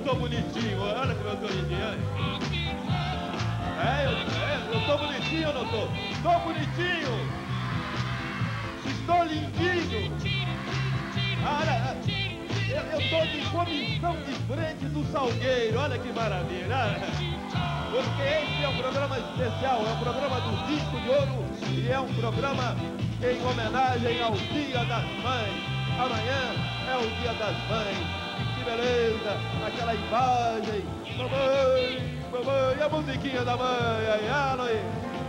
tô bonitinho, olha como eu tô lindinho. Eu tô bonitinho ou não tô? Tô bonitinho! Estou lindinho! Olha, eu tô de comissão de frente do Salgueiro, olha que maravilha! Porque esse é um programa especial, é um programa do Disco de Ouro e é um programa em homenagem ao Dia das Mães. Amanhã é o Dia das Mães. Que beleza, aquela imagem. Mamãe, mamãe, a musiquinha da mãe. Aí, Aloy.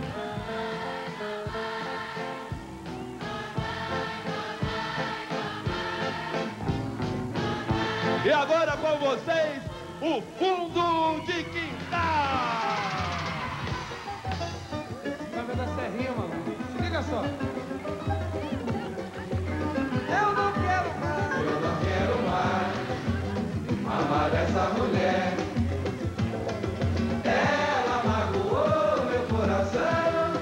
E agora com vocês, o Fundo de Quintal. Vai ver da serrinha, mano. Liga só. Eu não quero mais amar essa mulher. Ela magoou meu coração,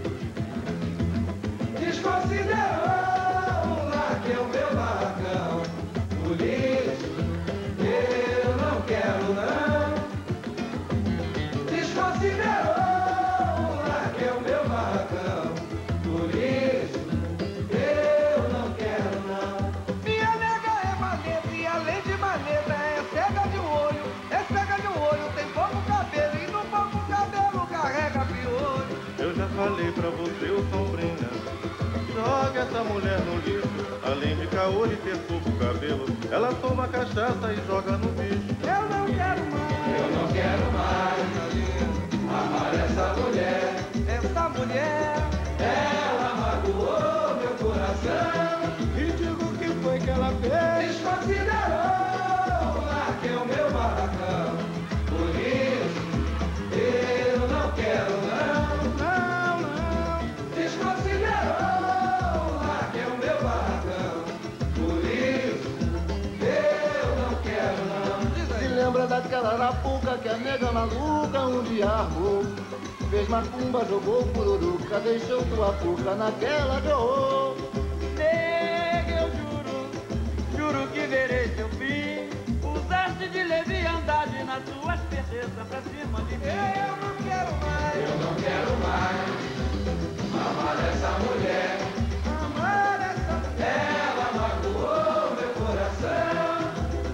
desconsiderou o lar que é o meu barracão. Por isso eu não quero não. Desconsiderou o lar que é o meu barracão. Por isso eu não quero não. Minha nega é maneta e além de maneta é cega de um olho. É cega de um olho, tem pouco cabelo e no pouco cabelo carrega piolho. Eu já falei pra você, ô sombrinha, joga essa mulher no lixo. Além de caô e ter pouco cabelo, ela toma cachaça e joga no bicho. Eu não quero mais amar essa mulher. Essa mulher, ela magoou meu coração. E digo o que foi que ela fez. Desconsiderou o lar que é o meu barracão. Por isso eu não quero não. Não, não. Desconsiderou o lar que é o meu barracão. Por isso eu não quero não. Se lembra daquela arapuca que a nega maluca um dia armou? Fez macumba, jogou pururuca, deixou tua puca naquela de horror. Nega, eu juro que verei seu fim. Usaste de leviandade nas tuas pertenças pra cima de mim. Eu não quero mais amar essa mulher. Amar essa mulher. Ela magoou meu coração.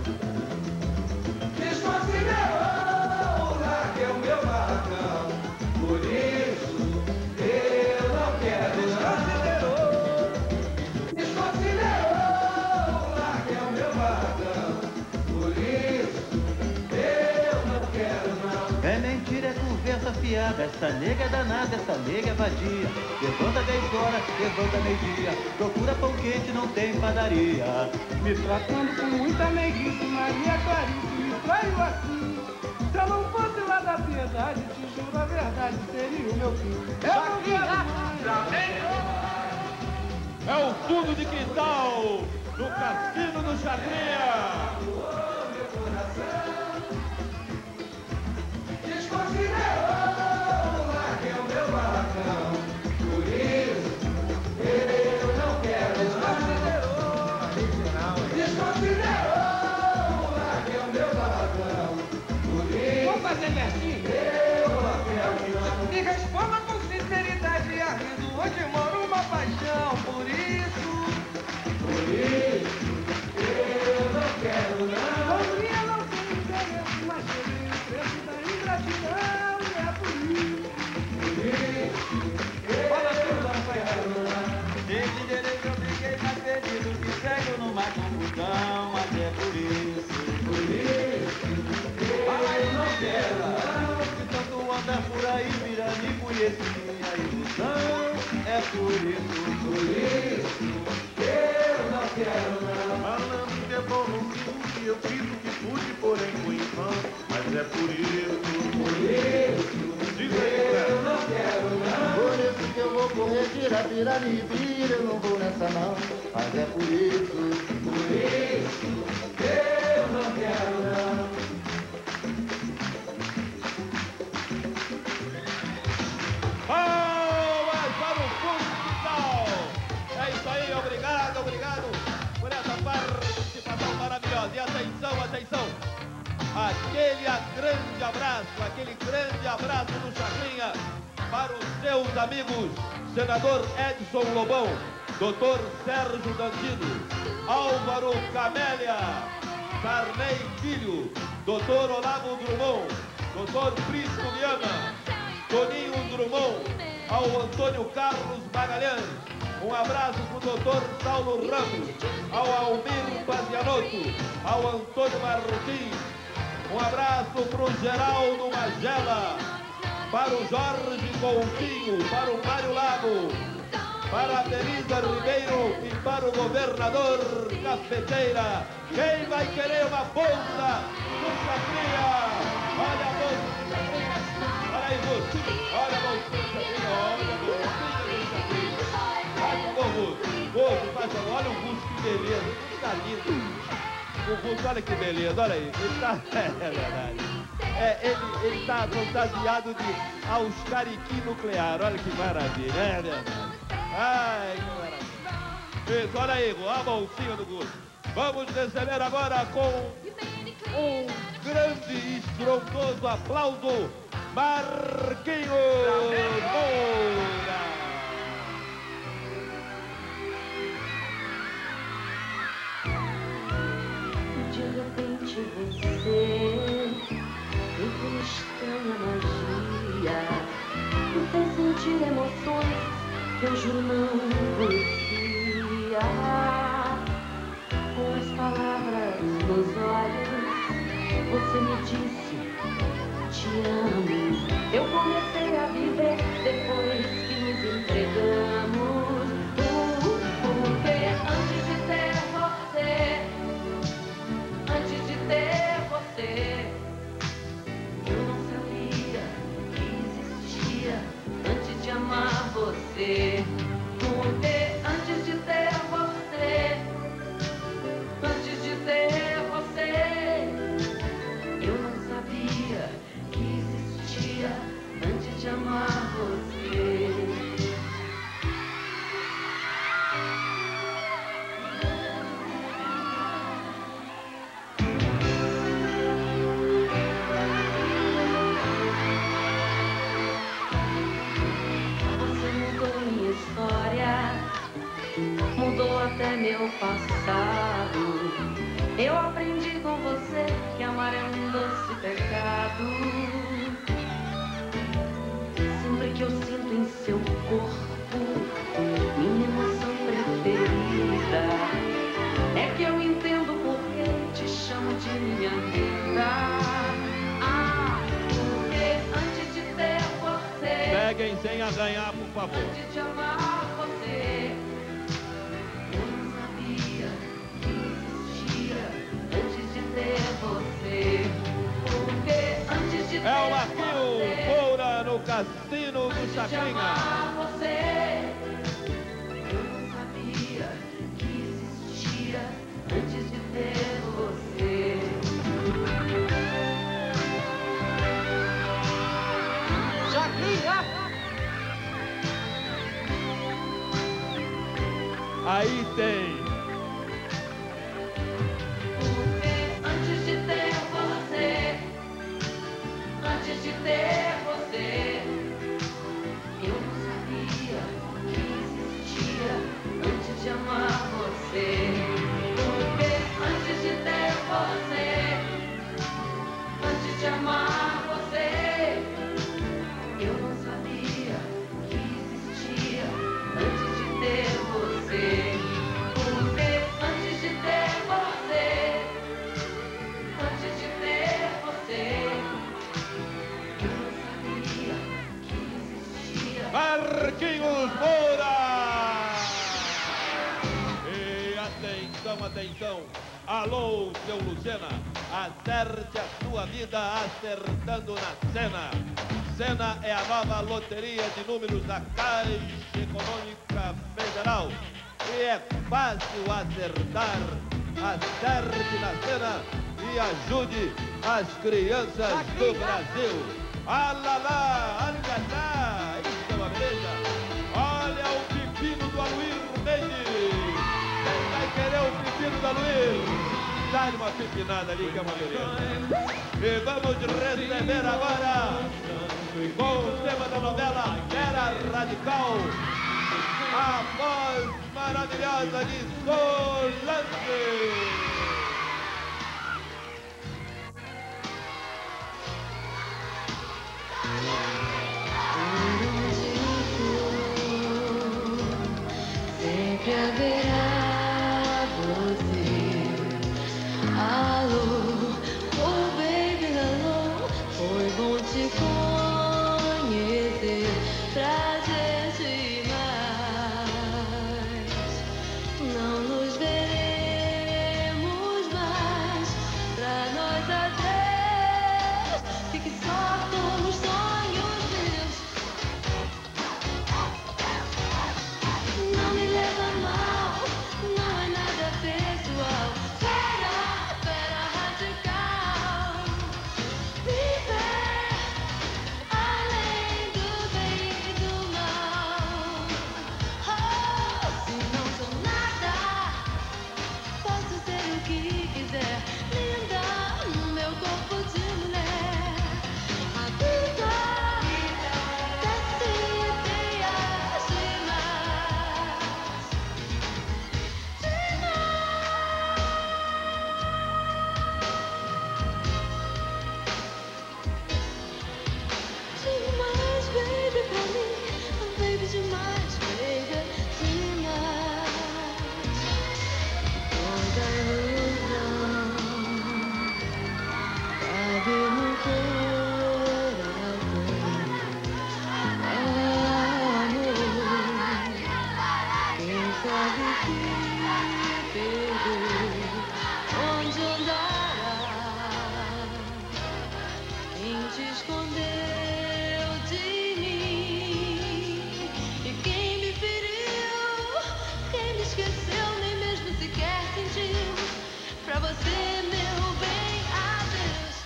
Desconsiderou o lar que é o meu barracão. Por isso eu não quero. Desconsiderou o lar que é o meu barracão. Por isso eu não quero não. É mentira, é conversa fiada. Essa nega é danada, essa nega é vadia. Levanta 10 horas, levanta meio-dia. Procura pão quente, não tem padaria. Me tratando com muita meiguice, Maria Clarice me traiu assim. Se eu não fosse lá da piedade, te juro a verdade, seria o meu fim. Eu não quero mais. É o Fundo de Quintal do Cassino do Chacrinha. Desconsiderou o lar que é o meu barracão. Por isso eu não quero. Desconsiderou o lar que é o meu barracão. Por isso vamos fazer versinho? Eu não quero não. Me responda com sinceridade e arrindo onde mora uma paixão. Por isso eu não quero não. Por eu não tenho interesse, mas cheguei o preço da ingratidão. E é por isso eu não quero não. Desde direito eu fiquei mais perdido que cego numa confusão. Mas é por isso Eu não quero não. que tanto anda por aí, virando conhece minha ilusão. É por isso Eu não quero não. Malandro que é bom no fim, eu fiz o que pude, porém fui em vão. Mas é por isso. Diz aí, Eu Cléber. não quero não. Por isso que eu vou correr, tira, vira, eu não vou nessa não. Mas é por isso. Eu não quero não. Palmas para o Fundo de Quintal. É isso aí, obrigado por essa participação maravilhosa. E atenção. aquele grande abraço do Chacrinha para os seus amigos, senador Edson Lobão, doutor Sérgio Dandino, Álvaro Camélia, Sarney Filho, doutor Olavo Drummond, doutor Prisco Viana, Toninho Drummond, ao Antônio Carlos Magalhães. Um abraço para o doutor Saulo Ramos, ao Almir Pazianotto, ao Antônio Martins. Um abraço para o Geraldo Magela, para o Jorge Coutinho, para o Mário Lago, para a Belisa Ribeiro e para o governador Cafeteira. Quem vai querer uma bolsa do Chacrinha? Olha a bolsa do Chacrinha. Olha aí, moço. Olha a bolsa do Chacrinha. Olha a bolsa do Chacrinha. Faz favor, moço. Moço, faz favor. Olha o busto, que beleza. Que tá lindo. O busto, olha que beleza. Olha aí. Ele tá... É verdade. Ele tá fantasiado de Auscariqui nuclear. Olha que maravilha. É verdade. Ai, que maravilha. Isso, olha aí, a bolsinha do Guto. Vamos receber agora com um grande e estrondoso aplauso, Marquinhos Moura. De repente você fez uma estranha magia, me fez sentir emoções que eu juro não conhecia. Com as palavras nos olhos, você me disse, te amo. Eu comecei a viver depois que nos entregamos. Porque antes de ter você, eu não sabia que existia antes de amar você. Porque antes de ter você, eu não sabia que existia antes de amar você. Você mudou minha história, mudou até meu passado. Eu aprendi com você que amar é um doce pecado. Sempre que eu sinto em seu corpo minha emoção preferida, é que eu entendo por que te chamo de minha vida. Porque antes de ter você, Peguem sem arranhar, por favor. antes de amar você, eu não sabia que existia antes de ter você. Porque antes de ter É o Marquinhos Moura no Cassino do Chacrinha. você, eu não sabia que existia antes de ter você. Chacrinha! Aí tem. Porque antes de ter você, eu não sabia que existia antes de amar você. Porque antes de ter você, antes de amar você, eu não sabia que existia antes de ter você. Porque antes de ter você, antes de ter você, eu não sabia que existia. Marquinhos Moura! E atenção. Alô, seu Lucena, acerte a sua vida acertando na Sena. Sena é a nova loteria de números da Caixa Econômica Federal. E é fácil acertar. Acerte na Sena e ajude as crianças do Brasil. Alalá, aligatá, isso é uma beleza. Olha o pepino do Aluir Mendes. Quem vai querer o pepino do Aluir? Dá-lhe uma pipinada ali que é uma beleza. E vamos receber agora, com o tema da novela Era Radical, a voz maravilhosa de Solange. Sempre haverá você. Alô, oh baby, hello. Foi bom te conhecer, pra gente mais. Não nos veremos mais, pra nós atrás. Fique só com os sonhos meus. Não me leva mal, não é nada pessoal. Fera radical. Viver além do bem e do mal. Oh, se não sou nada, posso ser o que quiser. Linda no meu corpo de mulher. A vida desce ideias demais. Demais, baby, pra mim. Baby, demais, baby, demais. Toda ilusão cabe no coração. Amor, quem sabe que perder, onde andará? Quem te escondeu de mim? E quem me feriu? Quem me esqueceu, nem mesmo sequer sentiu? Pra você, meu bem, adeus.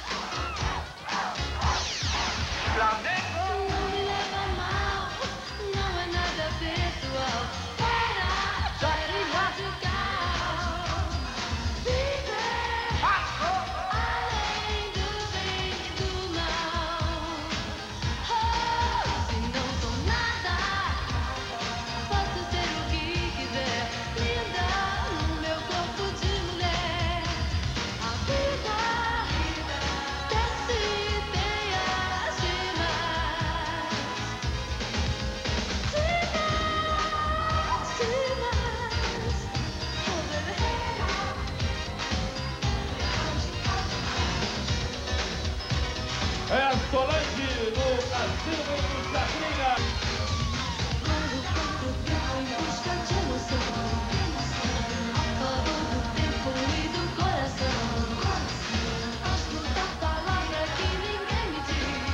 Não me leva mal, não é nada pessoal. Fera radical. Viver além do bem e do mal. Oh, se não sou nada, posso ser o que quiser. Linda no meu corpo de mulher. A vida desce ideias demais. Demais, demais. Oh, baby. É a Solange no Cassino do Chacrinha. Quando quanto tempo em busca de emoção, falou do tempo e do coração. Acho da palavra que ninguém me diz.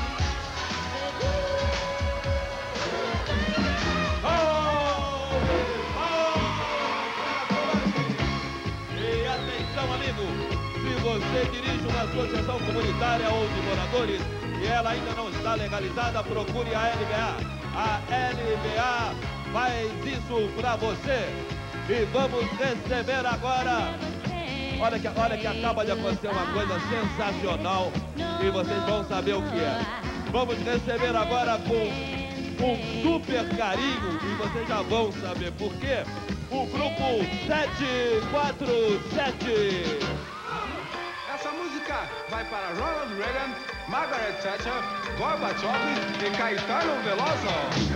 E atenção, amigo, se você dirige uma associação comunitária ou de moradores e ela ainda não está legalizada, procure a LBA. A LBA faz isso pra você. E vamos receber agora. Olha que acaba de acontecer uma coisa sensacional e vocês vão saber o que é. Vamos receber agora com um super carinho e vocês já vão saber por quê. O grupo 747. Essa música vai para Ronald Reagan, Margaret Thatcher, Gorbachev e Caetano Veloso.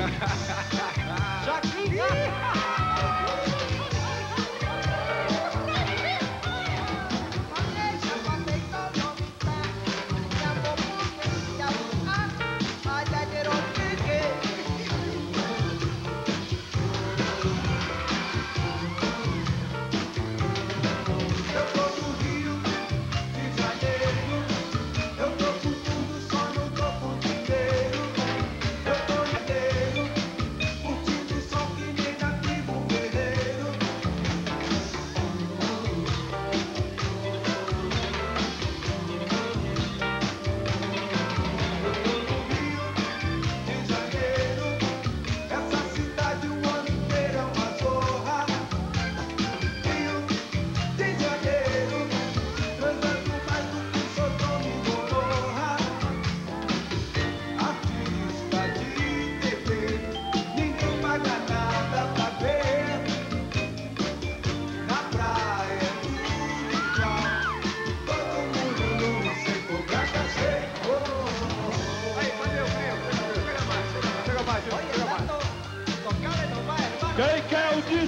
Eu tô no Rio de Janeiro, eu tô com tudo, só não tô com dinheiro. Eu tô inteiro, curtindo o som que negativo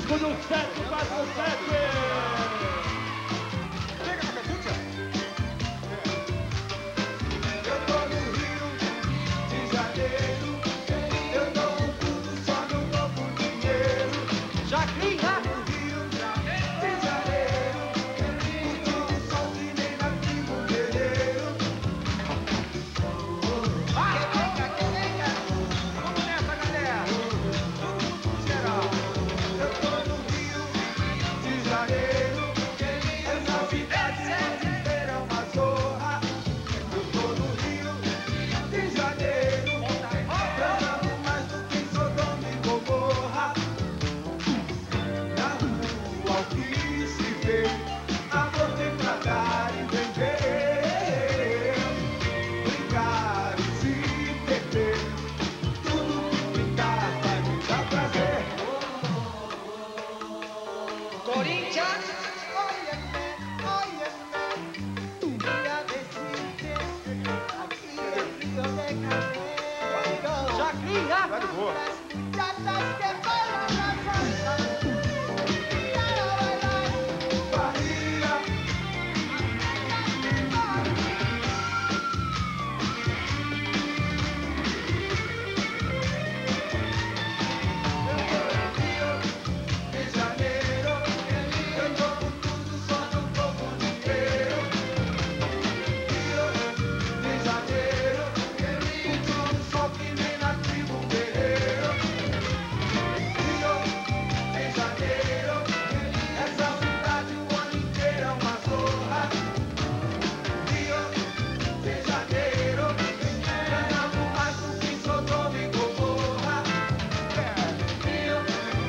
disco do 747. Chega na cachucha. Eu tô no Rio de Janeiro. Eu dou tudo, só não dou por dinheiro. Chacrinha! No Rio de Janeiro. Curtindo o sol que nem na tribo guerreiro. Vamos nessa, galera. Todo mundo geral. Eu tô no Rio de Janeiro. Essa cidade inteira é uma zorra. Eu tô no Rio de Janeiro. Transando mais do que Sodoma e Gomorra. Na rua o que se vê, amor tem pra dar e vender. Brincar e se perder, tudo que pintar vai me dar prazer. Corinthians! Chacrinha! Tá de boa. Bahia. De Janeiro, eu dou por tudo, só não dou por dinheiro. Rio de Janeiro, curtindo o sol que nem na tribo guerreiro. Rio de Janeiro, essa cidade o ano inteiro é uma zorra. Rio de Janeiro, transando mais do que Sodoma e Gomorra. Rio,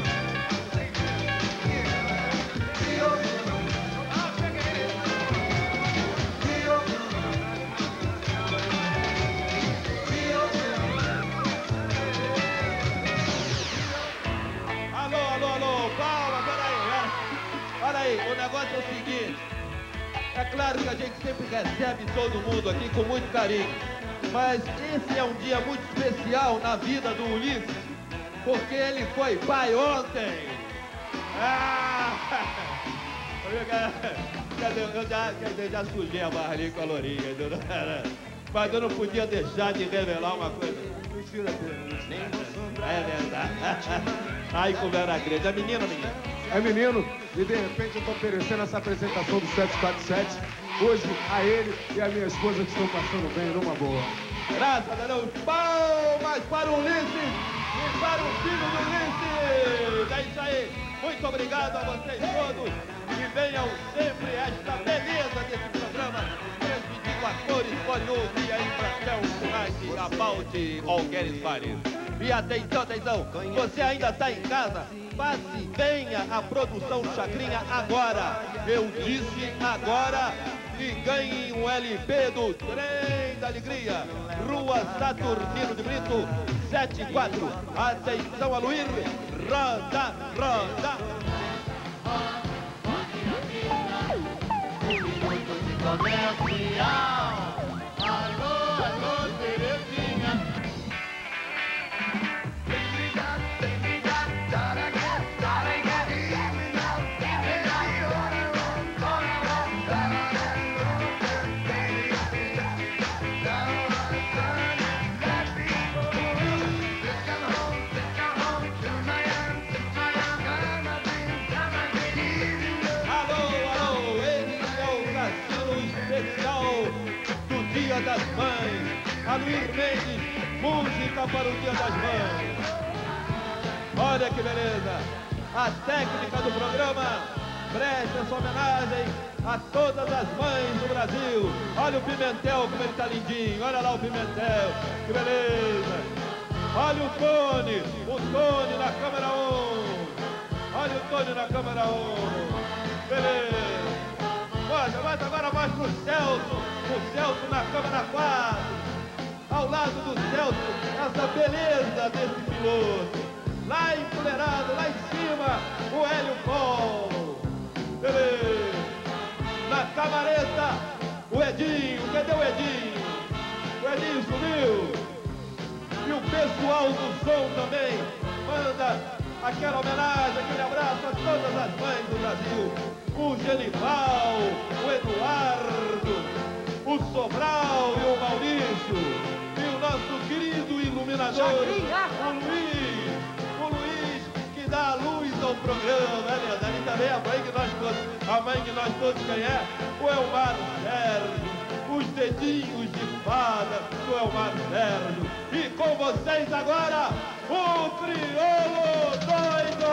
Alô, palma, peraí, o negócio é o seguinte, é claro que a gente sempre recebe todo mundo aqui com muito carinho, mas esse é um dia muito especial na vida do Ulisses, porque ele foi pai ontem. Eu já sujei a barra ali com a lourinha, entendeu? Mas eu não podia deixar de revelar uma coisa. É verdade. Ai, como era grande. É menino, menino? É menino, e de repente eu tô oferecendo essa apresentação do 747 hoje a ele e a minha esposa que estão passando bem numa boa. Graças a Deus. Palmas para o Ulisses e para o filho do Ulisses. É isso aí. Muito obrigado a vocês todos. E venham sempre esta beleza desse programa. Transmitido a cores, pode ouvir aí para Celso Reis, Abalde, Algueres Fares. E atenção, você ainda está em casa? Passe, venha a produção Chacrinha agora. Eu disse agora. E ganhe um LP do Trem da Alegria. Rua Saturnino de Brito, 74. Atenção, Aluir. Roda, roda. Alô, Terezinha. Dia das Mães, Aluir Mendes, música para o Dia das Mães. Olha que beleza, a técnica do programa presta essa homenagem a todas as mães do Brasil. Olha o Pimentel como ele tá lindinho, olha lá o Pimentel, que beleza. Olha o Tony na câmera 1. Olha o Tony na câmera 1, beleza. Agora mostra o Celso na câmera 4, ao lado do Celso, essa beleza desse piloto, lá empoleirado, lá em cima, o Hélio Paul, beleza, na camareta, o Edinho, cadê o Edinho? O Edinho sumiu, e o pessoal do som também, manda aquela homenagem, aquele abraço a todas as mães do Brasil. O Genival, o Eduardo, o Sobral e o Maurício. E o nosso querido iluminador, o Luiz, que dá a luz ao programa, é verdade. E também a mãe que nós todos quem é? O Elmar Sérgio, os dedinhos de fada do Elmar Sérgio. E com vocês agora, o Crioulo Doido!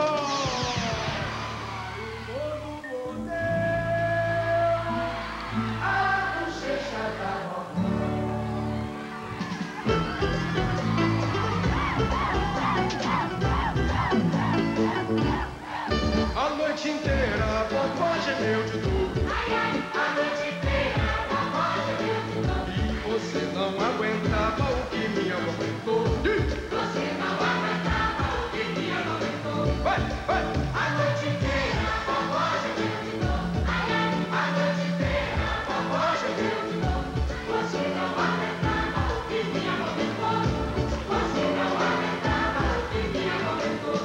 A noite inteira a vovó gemeu de dor. A noite inteira a vovó gemeu de dor. E você não aguentava o que minha avó aguentou. Você não aguentava o que minha avó aguentou. Vai, vai! A noite inteira a vovó gemeu de dor. A noite inteira a vovó gemeu de dor. Você não aguentava o que minha avó aguentou. Você não aguentava o que minha avó aguentou.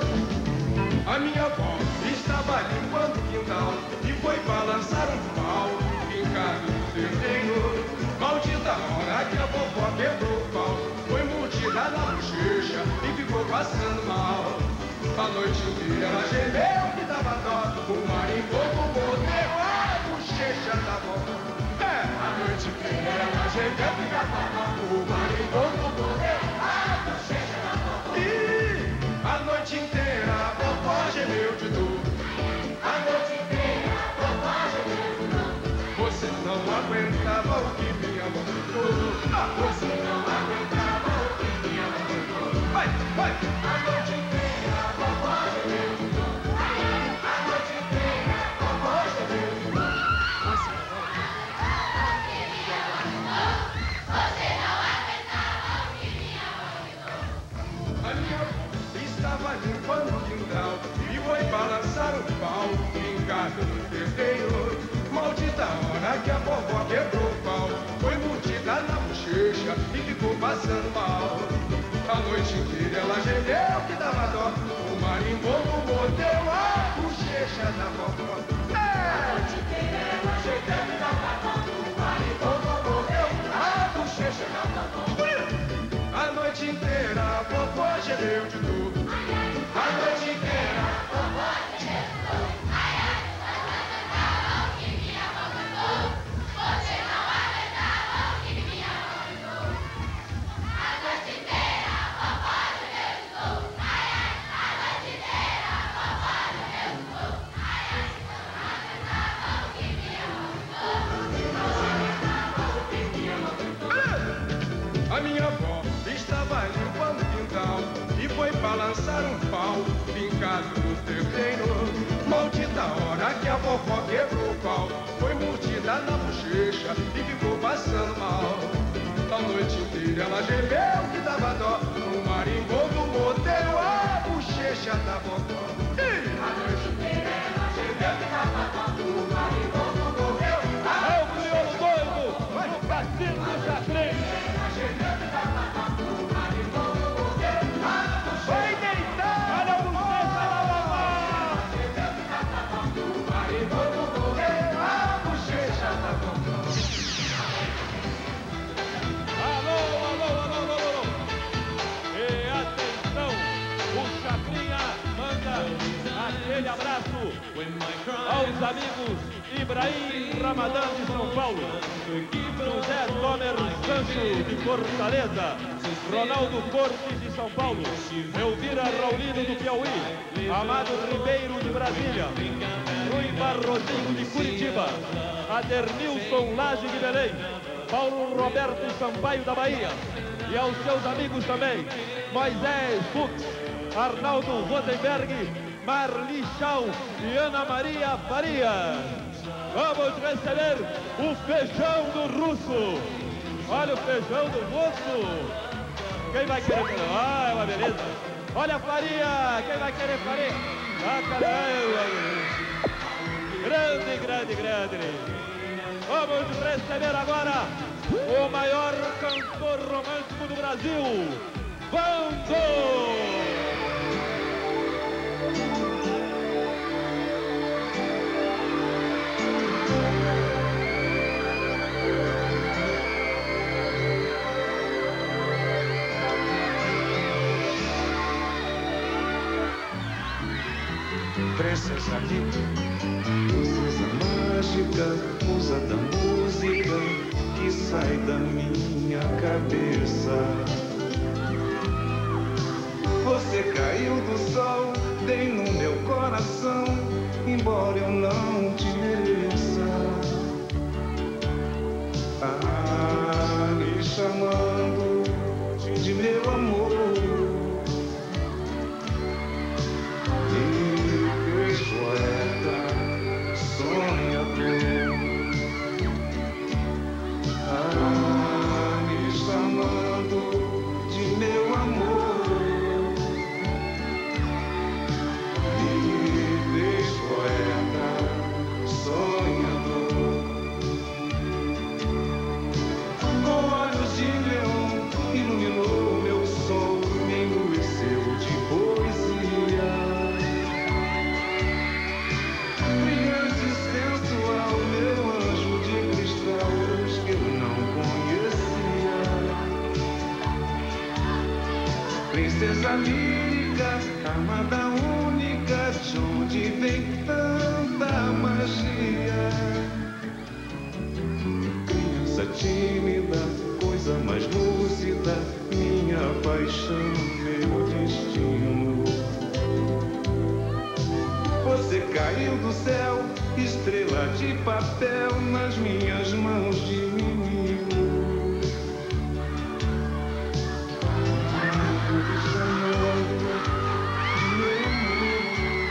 A minha avó estava limpando o quintal e foi balançar um pau fincado no terreno. Maldita hora que a vovó quebrou o pau, foi mordida na bochecha e ficou passando mal. A noite inteira ela gemeu que dava dó, o marimbondo mordeu a bochecha da vovó. A noite inteira ela gemeu que dava dó, o marimbondo mordeu a bochecha da vovó. E a noite inteira a vovó gemeu de dor. A noite inteira a vovó gemeu de dor. Você não aguentava o que minha avó aguentou. Você não aguentava o que minha avó aguentou. Vai, vai! A noite inteira a vovó gemeu de dor. A noite inteira a vovó gemeu de dor. Você não aguentava o que minha avó aguentou. Você não aguentava o que minha avó aguentou. A minha avó estava limpando o quintal e foi balançar o pau fincado no terreiro. Maldita hora que a vovó quebrou o pau, foi mordida na bochecha e ficou passando mal. A noite inteira ela gemeu que dava dó, o marimbondo mordeu a bochecha da vovó. A noite inteira ela gemeu que dava dó, o marimbondo mordeu a bochecha da vovó. A noite inteira a vovó gemeu de dor. A noite inteira a vovó gemeu de dor. Você não aguentava o que minha avó aguentou. A noite inteira a vovó gemeu de dor. A noite inteira a vovó gemeu de dor. Você não aguentava o que minha avó aguentou. A minha avó estava limpando o quintal e foi balançar um pau fincado no terreiro. Maldita hora que a vovó quebrou o pau, foi mordida na bochecha e ficou passando mal. A noite inteira ela gemeu que dava dó, o marimbondo mordeu a bochecha da vovó. A noite inteira ela gemeu que dava dó, o marimbondo mordeu a bochecha da vovó. Vai, Bacinho do Chacrinha! Vai deitar! Olha o buceta da vovó! Marimbondo morreu a bochecha da vovó. Alô, alô, alô, alô, alô! E atenção, o Chacrinha manda aquele abraço aos amigos Ibrahim Ramadã de São Paulo, José Tomer Sancho de Fortaleza, Ronaldo Cortes de São Paulo, Elvira Raulino do Piauí, Amado Ribeiro de Brasília, Rui Barrozinho de Curitiba, Adernilson Lage de Belém, Paulo Roberto Sampaio da Bahia, e aos seus amigos também, Moisés Fux, Arnaldo Rosenberg, Marli Chau e Ana Maria Faria. Vamos receber o feijão do Russo. Olha o feijão do Russo. Quem vai querer? Ah, é uma beleza. Olha a Faria. Quem vai querer Faria? Ah, caramba. Grande, grande, grande. Vamos receber agora o maior cantor romântico do Brasil, Vando. princesa mágica, musa da música que sai da minha cabeça. Você caiu do sol, dei no meu coração, embora eu não te mereça. Me chamando de meu amor, me fez poeta, sonhador. Me chamando de meu amor, me fez poeta, sonhador. Com olhos de leão, iluminou meu sol, me enlouqueceu de poesia. Brilhante e sensual, meu anjo de cristal, luz que eu não conhecia. Princesa lírica, amada única, de onde vem tanta magia? Criança tímida, coisa mais lúcida, minha paixão, meu destino. Você caiu do céu, estrela de papel, nas minhas mãos de menino. Me chamando de meu amor,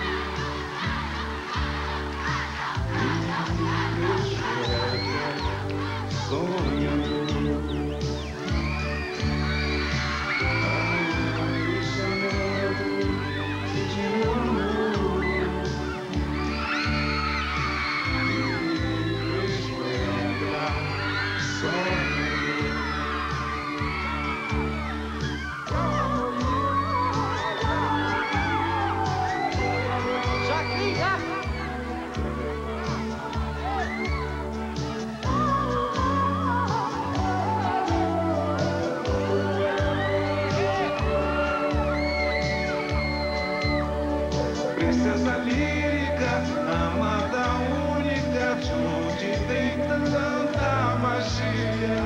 meus poetas sonhando. Me chamando de meu amor, meus poetas sonhando. Princesa lírica, amada única, de onde tem tanta magia?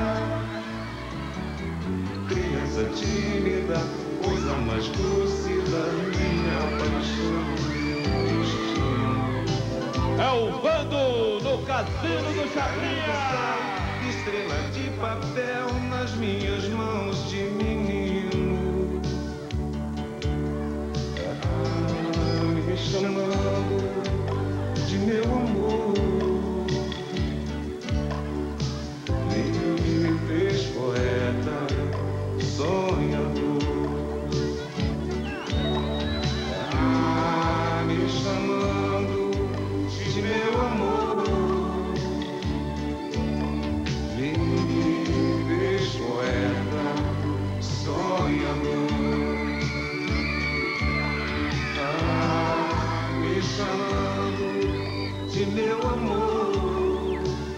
Criança tímida, coisa mais lúcida, minha paixão, meu destino. É o bando no Cassino do Chacrinha. Estrela de papel nas minhas mãos de menino. Me chamando de meu amor, me fez poeta, sonhador. Me chamando de meu amor, me fez poeta, sonhador. Me chamando de meu amor.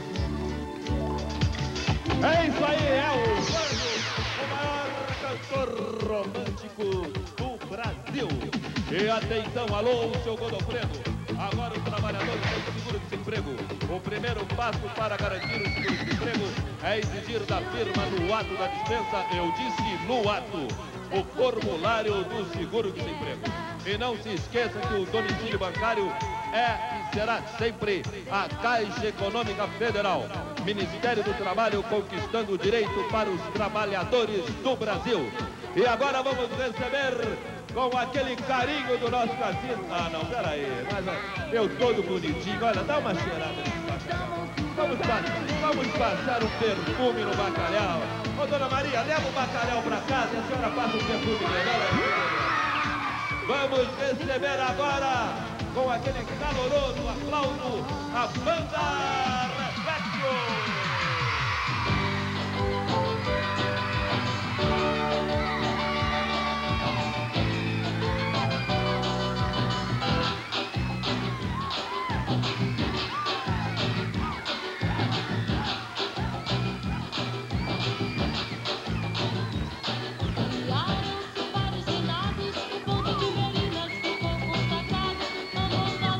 É isso aí, é o Bando, o maior cantor romântico do Brasil. E atenção, alô, seu Godofredo. Agora os trabalhadores têm seguro-desemprego. O primeiro passo para garantir o seguro-desemprego é exigir da firma no ato da dispensa, eu disse no ato, o formulário do seguro-desemprego. E não se esqueça que o domicílio bancário é e será sempre a Caixa Econômica Federal. Ministério do Trabalho conquistando o direito para os trabalhadores do Brasil. E agora vamos receber com aquele carinho do nosso cassino. Ah, não, peraí, mas eu todo bonitinho. Olha, dá uma cheirada nesse bacalhau. Vamos passar um perfume no bacalhau. Ô, dona Maria, leva o bacalhau pra casa e a senhora passa um perfume nele. Vamos receber agora, com aquele caloroso aplauso, a banda Reflexo. Vários cenados, o ponto de meninas ficou consagrado. Vamos lá.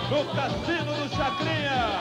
no Cassino do Chacrinha.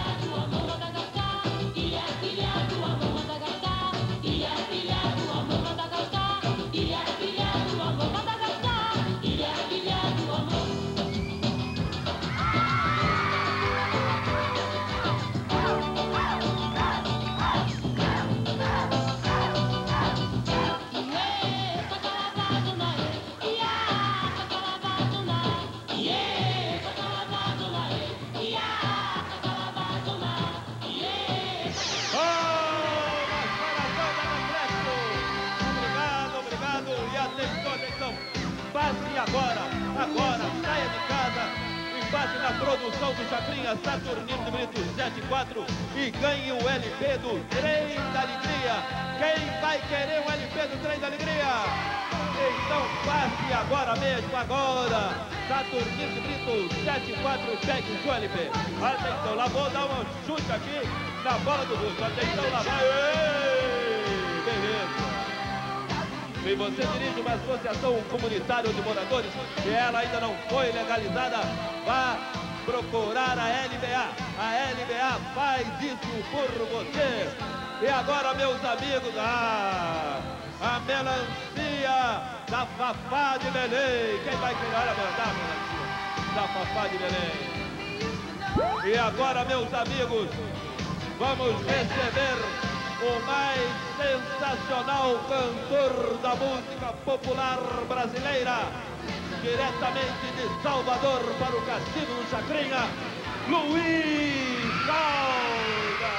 Agora, saia de casa, embarque na produção do Chacrinha, Saturnino de Brito 74 e ganhe o LP do Trem da Alegria. Quem vai querer o LP do Trem da Alegria? Então passe agora mesmo, agora. Saturnino de Brito 74 e pegue o seu LP. Atenção, lá vou dar um chute aqui na bola do Russo. Atenção, lá vai. Ei, beleza. Se você dirige uma associação comunitária de moradores e ela ainda não foi legalizada, vá procurar a LBA. A LBA faz isso por você. E agora, meus amigos, a melancia da Fafá de Belém. Quem vai querer? Olha, a melancia da Fafá de Belém. E agora, meus amigos, vamos receber o mais sensacional cantor da música popular brasileira, diretamente de Salvador para o Cassino do Chacrinha, Luiz Caldas.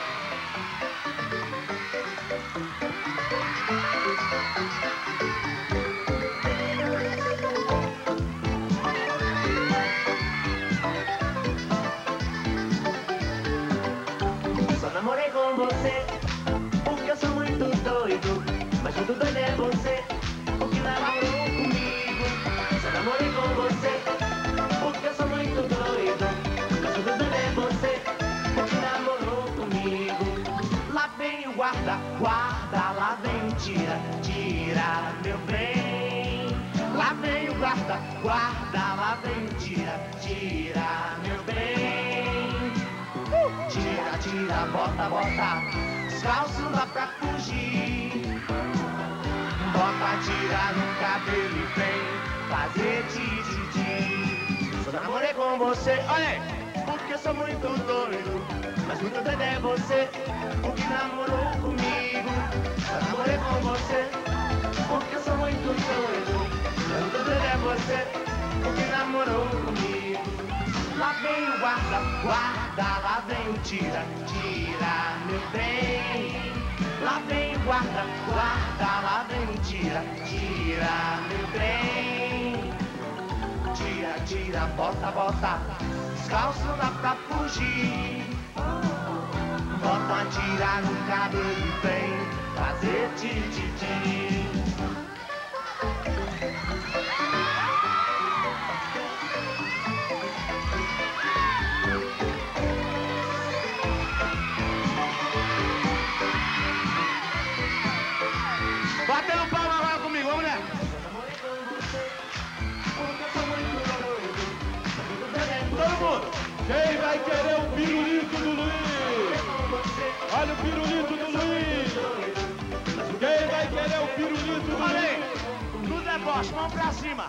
Só namorei com você porque eu sou muito doido, mas muito doido é você, porque namorou comigo. Só namorei com você porque eu sou muito doido, mas muito doido é você, porque namorou comigo. Lá vem o guarda, guarda, lá vem o tira, tira, meu bem. Lá vem o guarda, guarda, lá vem o tira, tira, meu bem. Tira, tira, bota, bota, descalço dá pra fugir. Bota, tira no cabelo e vem fazer ti. Só namorei com você, olha aí, porque eu sou muito doido, mas muito doido é você, porque namorou comigo. Só namorei com você, porque eu sou muito doido, mas muito doido é você, porque namorou comigo. Lá vem o guarda, guarda, lá vem o tira, tira, meu bem. Lá vem o guarda, guarda, lá vem o tira, tira, meu bem. Tira, tira, bota, bota, descalço dá pra fugir. Bota, tira no cabelo e vem fazer ti. Batendo palma agora comigo, vamos nessa. Todo mundo, quem vai querer o pirulito do Luiz? Olha o pirulito do Luiz. Quem vai querer o pirulito do Luiz? Olha aí, no deboche, mão pra cima.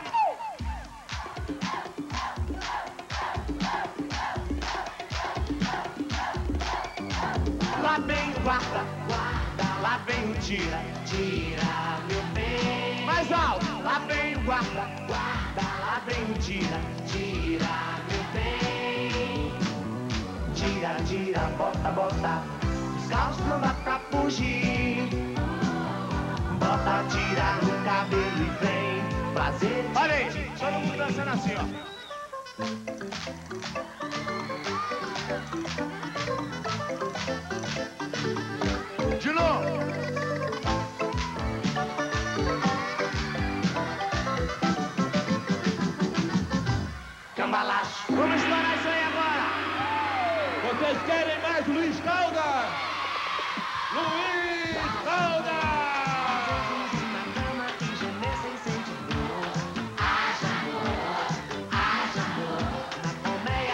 Lá vem o guarda, guarda, lá vem o tira, tira, meu bem. Mais alto. Lá vem o guarda, guarda, lá vem o tira, tira, meu bem. Tira, tira, bota, bota, descalço não dá pra fugir. Bota, tira no cabelo e vem fazer. Olha aí, todo mundo dançando assim, ó. De novo. Cambalacho. Vamos estourar isso aí agora. Vocês querem mais Luiz Caldas? Luiz Caldas! Haja amor, na colmeia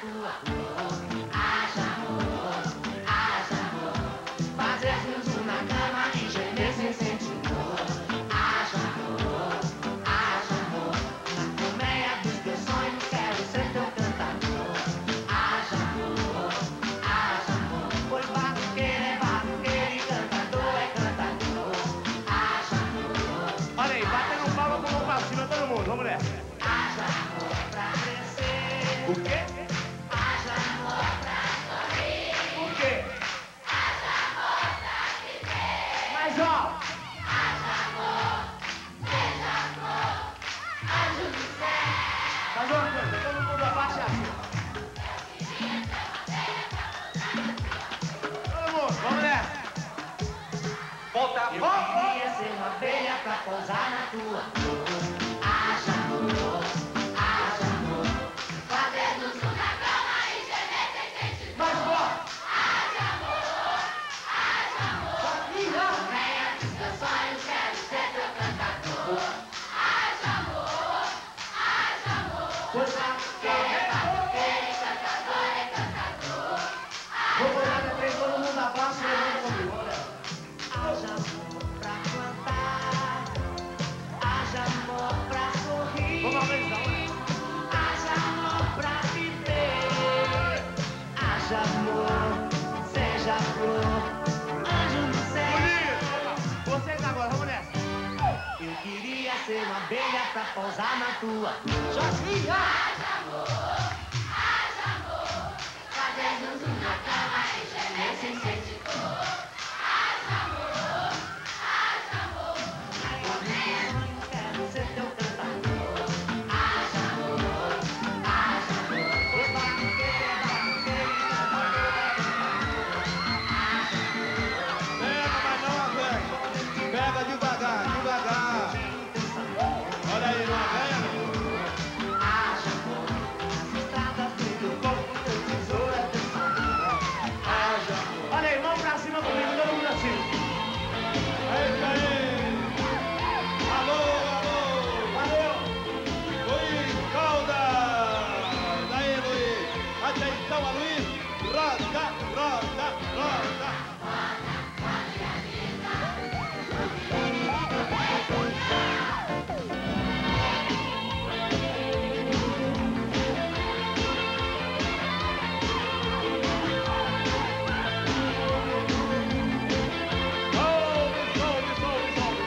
tua. Haja amor, haja amor. Fazer zum na cama e gemer sem sentir dor. Haja amor, haja amor. Na colmeia dos teus sonhos quero ser teu cantador. Haja amor, haja amor. Pois batuqueiro é batuqueiro e cantador é cantador. Haja amor. Olha aí, batendo palma com a mão pra cima, todo mundo, vamos nessa. Haja amor pra crescer. O quê? Haja amor pra sorrir. O quê? Haja amor pra viver. Mas ó, Haja amor, seja amor, anjo do céu. faz uma coisa, todo mundo abaixa assim. Todo mundo, vamos nessa. Volta, Eu volta. queria ser uma abelha pra pousar na tua flor. Haja amor, haja amor. Fazer do sul na cama e gemer sem sentir dor. Mais forte. Haja amor, haja amor. Venha dos teus sonhos, quero ser teu cantador. Haja amor, haja amor. Pois batuqueiro é batuqueiro e cantador é cantador. Vou botar de três, todo mundo abaixa e levanta comigo, olha. Haja amor pra plantar, haja amor pra sorrir, Vamos organizar, olha. haja amor pra viver, haja amor, seja flor, anjo no céu. Bonito. Vocês agora, vamos nessa. Eu queria ser uma abelha pra pousar na tua. Josinha. Haja amor, fazer zum na cama e gemer sem sentir dor. Haja amor, na colmeia dos sonhos quero ser teu cantador. Haja amor, pois batuqueiro é batuqueiro e cantador é cantador. Haja amor, Pega, mas não aguenta. Pega devagar, devagar. Olha aí, não aguenta. haja amor, nas estradas do teu corpo teu tesouro é teu sabor. Haja amor. Olha aí, mão pra cima comigo, todo mundo assim. É isso aí. Alô, alô. Valeu. Luiz Caldas. Aí, Luiz. Atenção a Luiz. Roda, roda, roda. Solve, solve, solve, solve.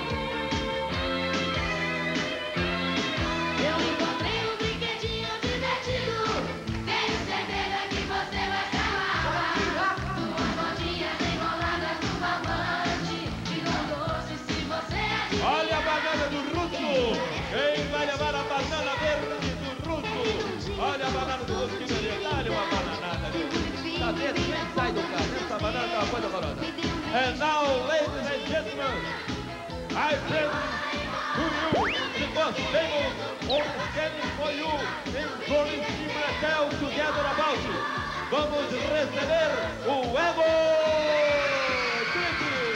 Eu encontrei um brinquedinho divertido. Tenho certeza que você vai se amarrar. Duas pontinhas enroladas no barbante. Ficam doces se você adquirir. Olha a banana do Russo. Quem vai levar a banana verde do Russo? Olha a banana do Russo, que beleza. Dá-lhe uma bananada ali. Tá dentro, nem sai do carro. Essa banana tá uma coisa horrorosa. And now, ladies and gentlemen, I bring to you the most famous old standing for you in Florence Brasil together about it. Vamos receber o Ego Trip.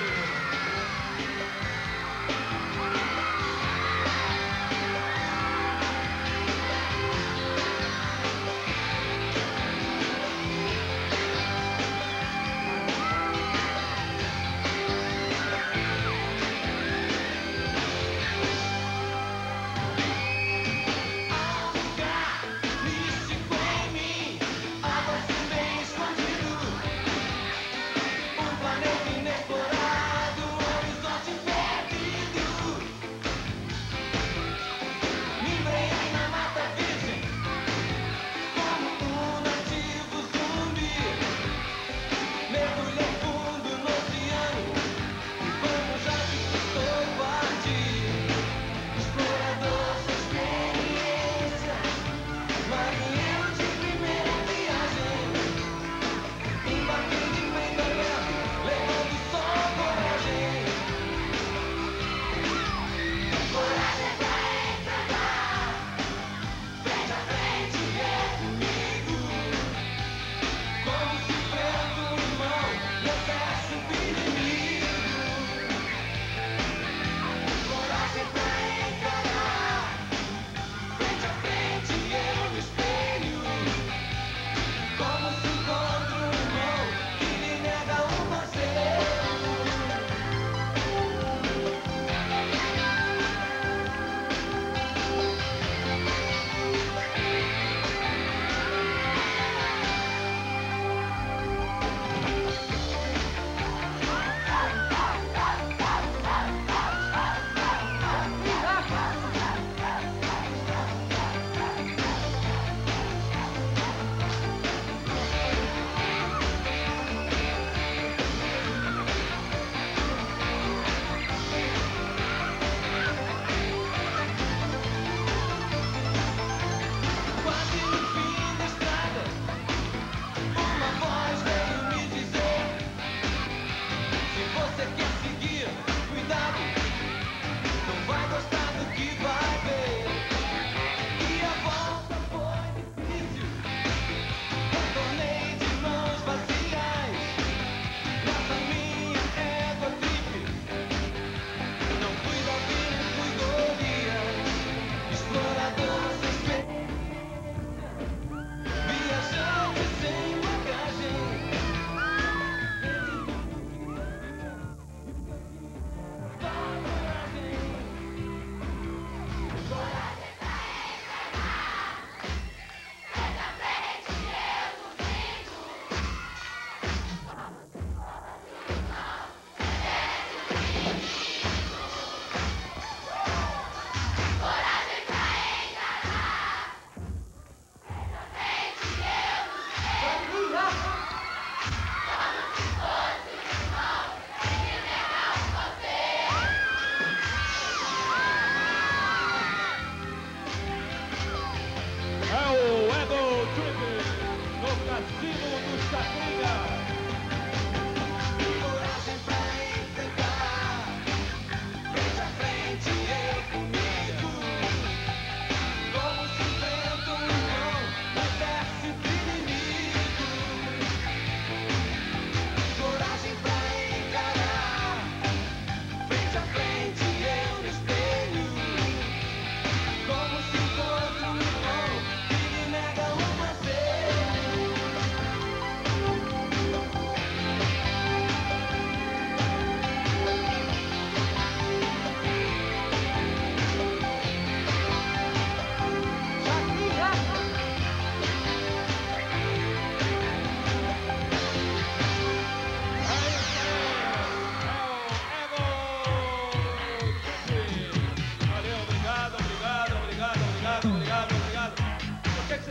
Místico em mim, algo assim bem escondido.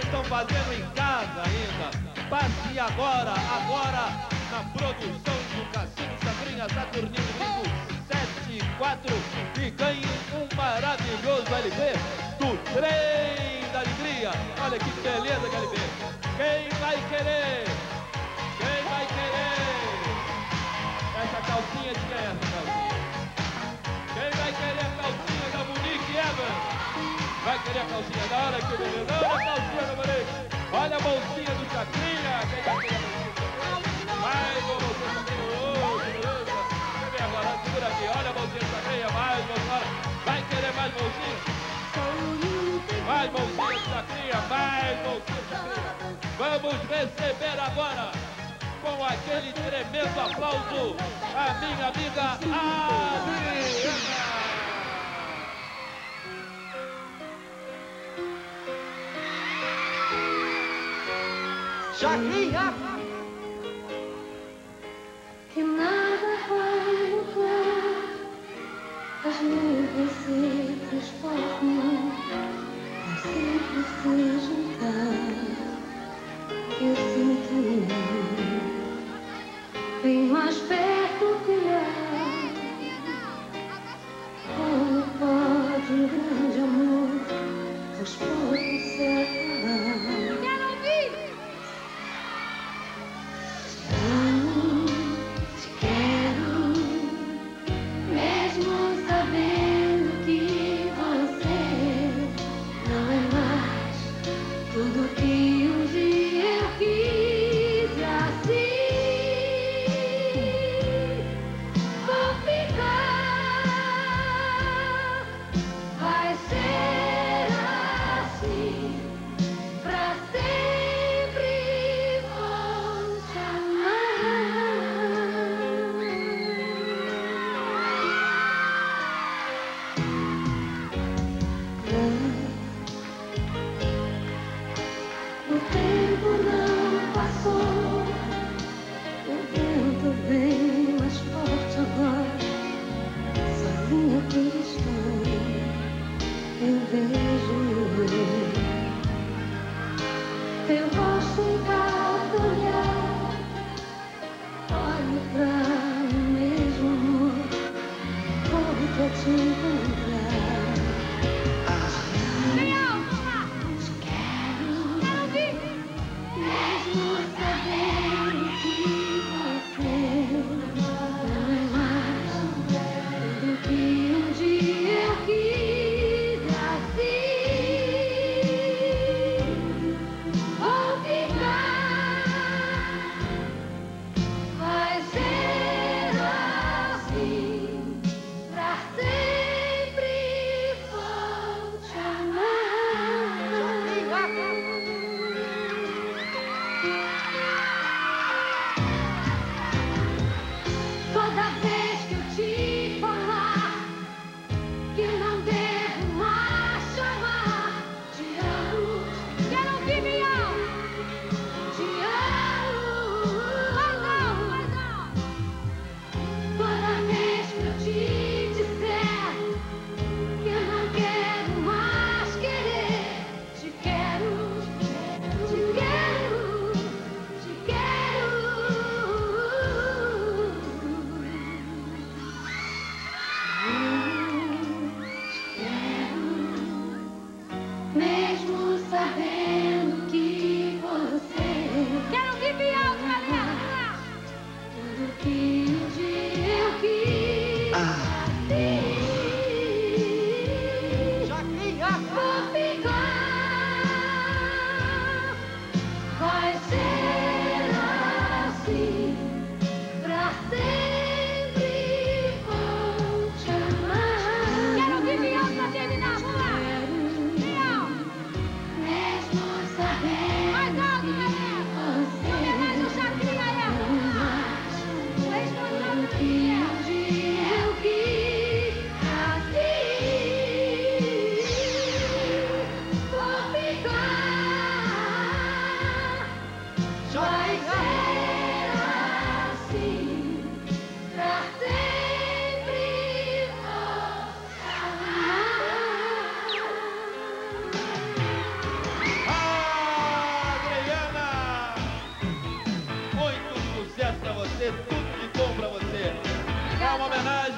estão fazendo em casa ainda. Passe agora na produção do Cassino Chacrinha Saturnino Ligo 74 e ganhe um maravilhoso LP do Trem da Alegria. Olha que beleza que LP. Quem vai querer? Quem vai querer? Essa calcinha de quem é essa calcinha? Quem vai querer a calcinha da Monique Evans? Vai querer a calcinha da hora que beleza? Olha a calcinha da Monique. Olha a bolsinha do Chacrinha. Quem vai querer a bolsinha? Mais uma bolsinha do Chacrinha. Quer ver agora? Segura aqui. Olha a bolsinha do Chacrinha. Mais uma bolsinha. Vai querer mais bolsinha? Mais bolsinha do Chacrinha. Mais bolsinha do Chacrinha. Vamos receber agora, com aquele tremendo aplauso, a minha amiga Adriana. Chacrinha! Que nada vai mudar, as nuvens se transformam, vão sempre se juntar. Eu sinto, vem mais perto que há. Como pode um grande amor aos poucos separar? Quero ouvir! Te quero, mesmo sabendo que você não é mais tudo que um dia eu quis assim.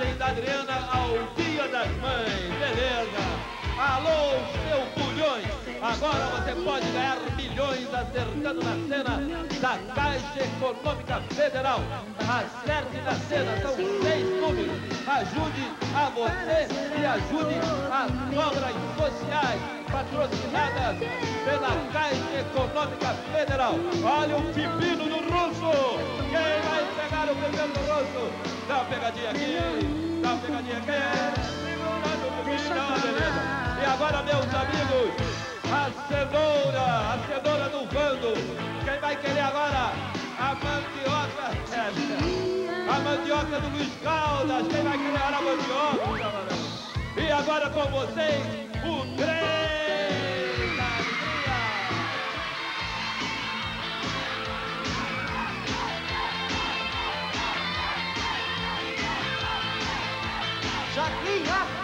homenagem da Adriana ao Dia das Mães, beleza? Alô, seu Bulhões! Agora você pode ganhar milhões acertando na cena da Caixa Econômica Federal. Acerte na cena, são 6 números. Ajude a você e ajude as obras sociais patrocinadas pela Caixa Econômica Federal. Olha o pepino do Russo! Quem vai pegar o pepino do Russo? Dá uma pegadinha aqui, dá uma pegadinha aqui. Segurando o pepino, beleza? E agora, meus amigos, a cenoura do bando. Quem vai querer agora? A mandioca do Luiz Caldas. Quem vai querer a mandioca? E agora com vocês, o trem da alegria. Chacrinha!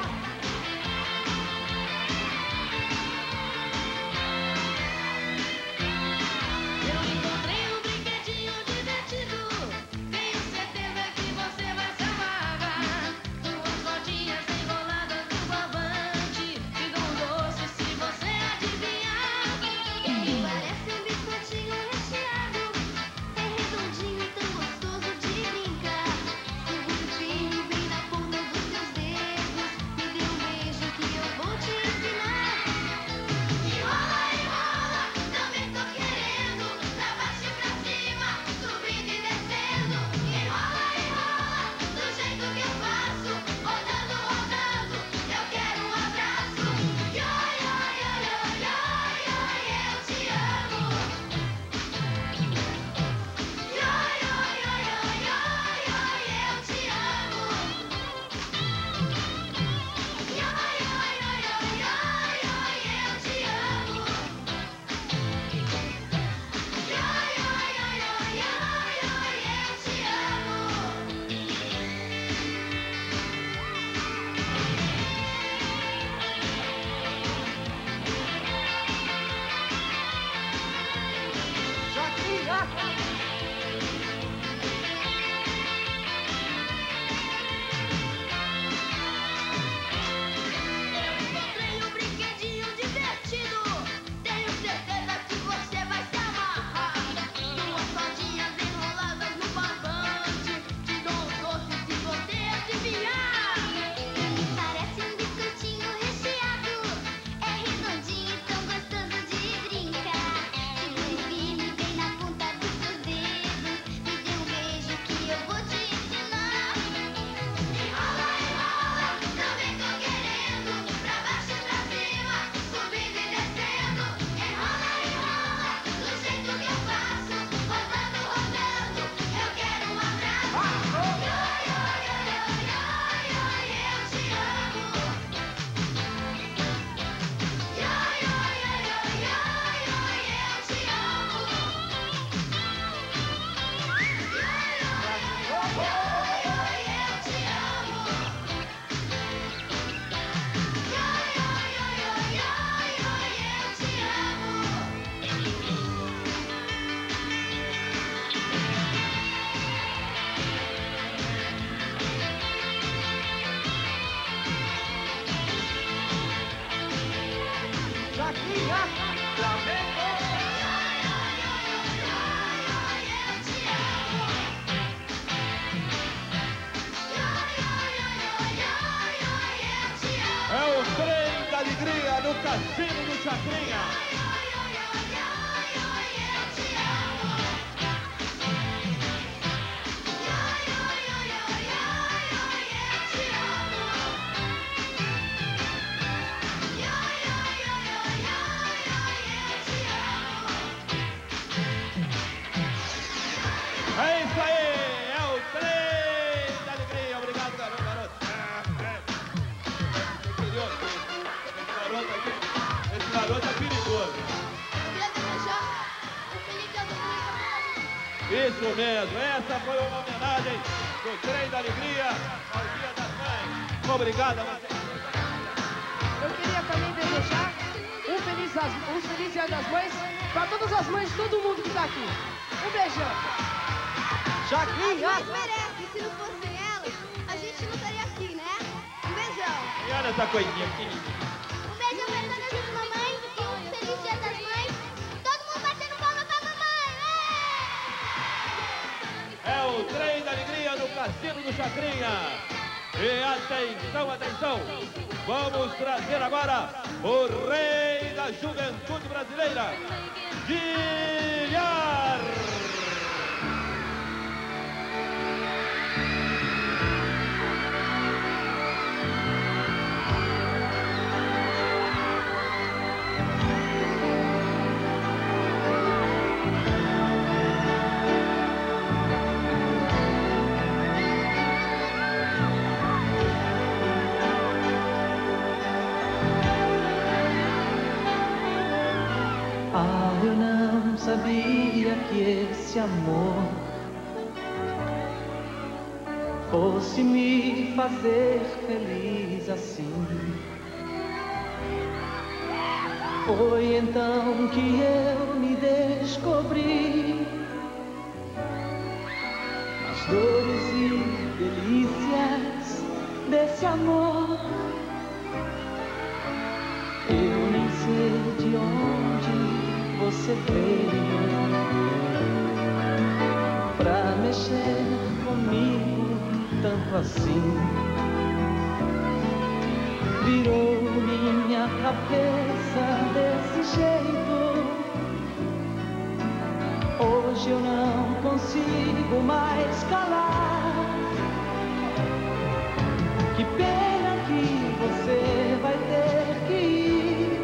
No Cassino do Chacrinha. É isso aí, é o trem da alegria. Obrigado, garoto. Esse garoto é perigoso. Queria desejar um feliz dia das mães. Isso mesmo, essa foi uma homenagem do Trem da Alegria ao Dia das Mães. Obrigado a você. Eu queria também desejar um feliz Dia das Mães para todas as mães de todo mundo que está aqui. Um beijão. Chacrinha! As mães merecem, se não fossem elas, a gente não estaria aqui. Olha essa coisinha pequenininha. Um beijão pra todas as mamães e um feliz dia das mães. Todo mundo batendo palma pra mamãe. É o trem da alegria no Cassino do Chacrinha. E atenção, atenção. Vamos trazer agora o rei da juventude brasileira, Guilhar. Eu não sabia que esse amor fosse me fazer feliz assim. Foi então que eu me descobri as dores e delícias desse amor. Eu nem sei de onde você veio pra mexer comigo tanto assim. Virou minha cabeça desse jeito. Hoje eu não consigo mais calar. Que pena que você vai ter que ir.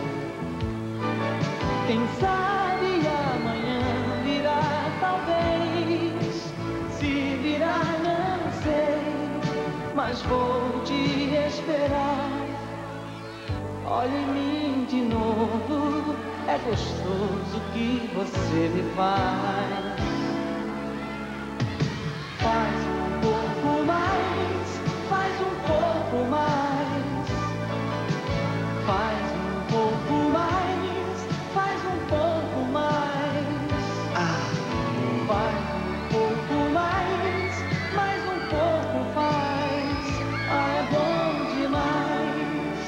Quem sabe amanhã virá, talvez. Se virá, não sei, mas vou te esperar. Olha em mim de novo, é gostoso o que você me faz. Faz um pouco mais, faz um pouco mais. Faz um pouco mais, faz um pouco mais. Faz um pouco mais, mais um pouco faz. Ah, é bom demais.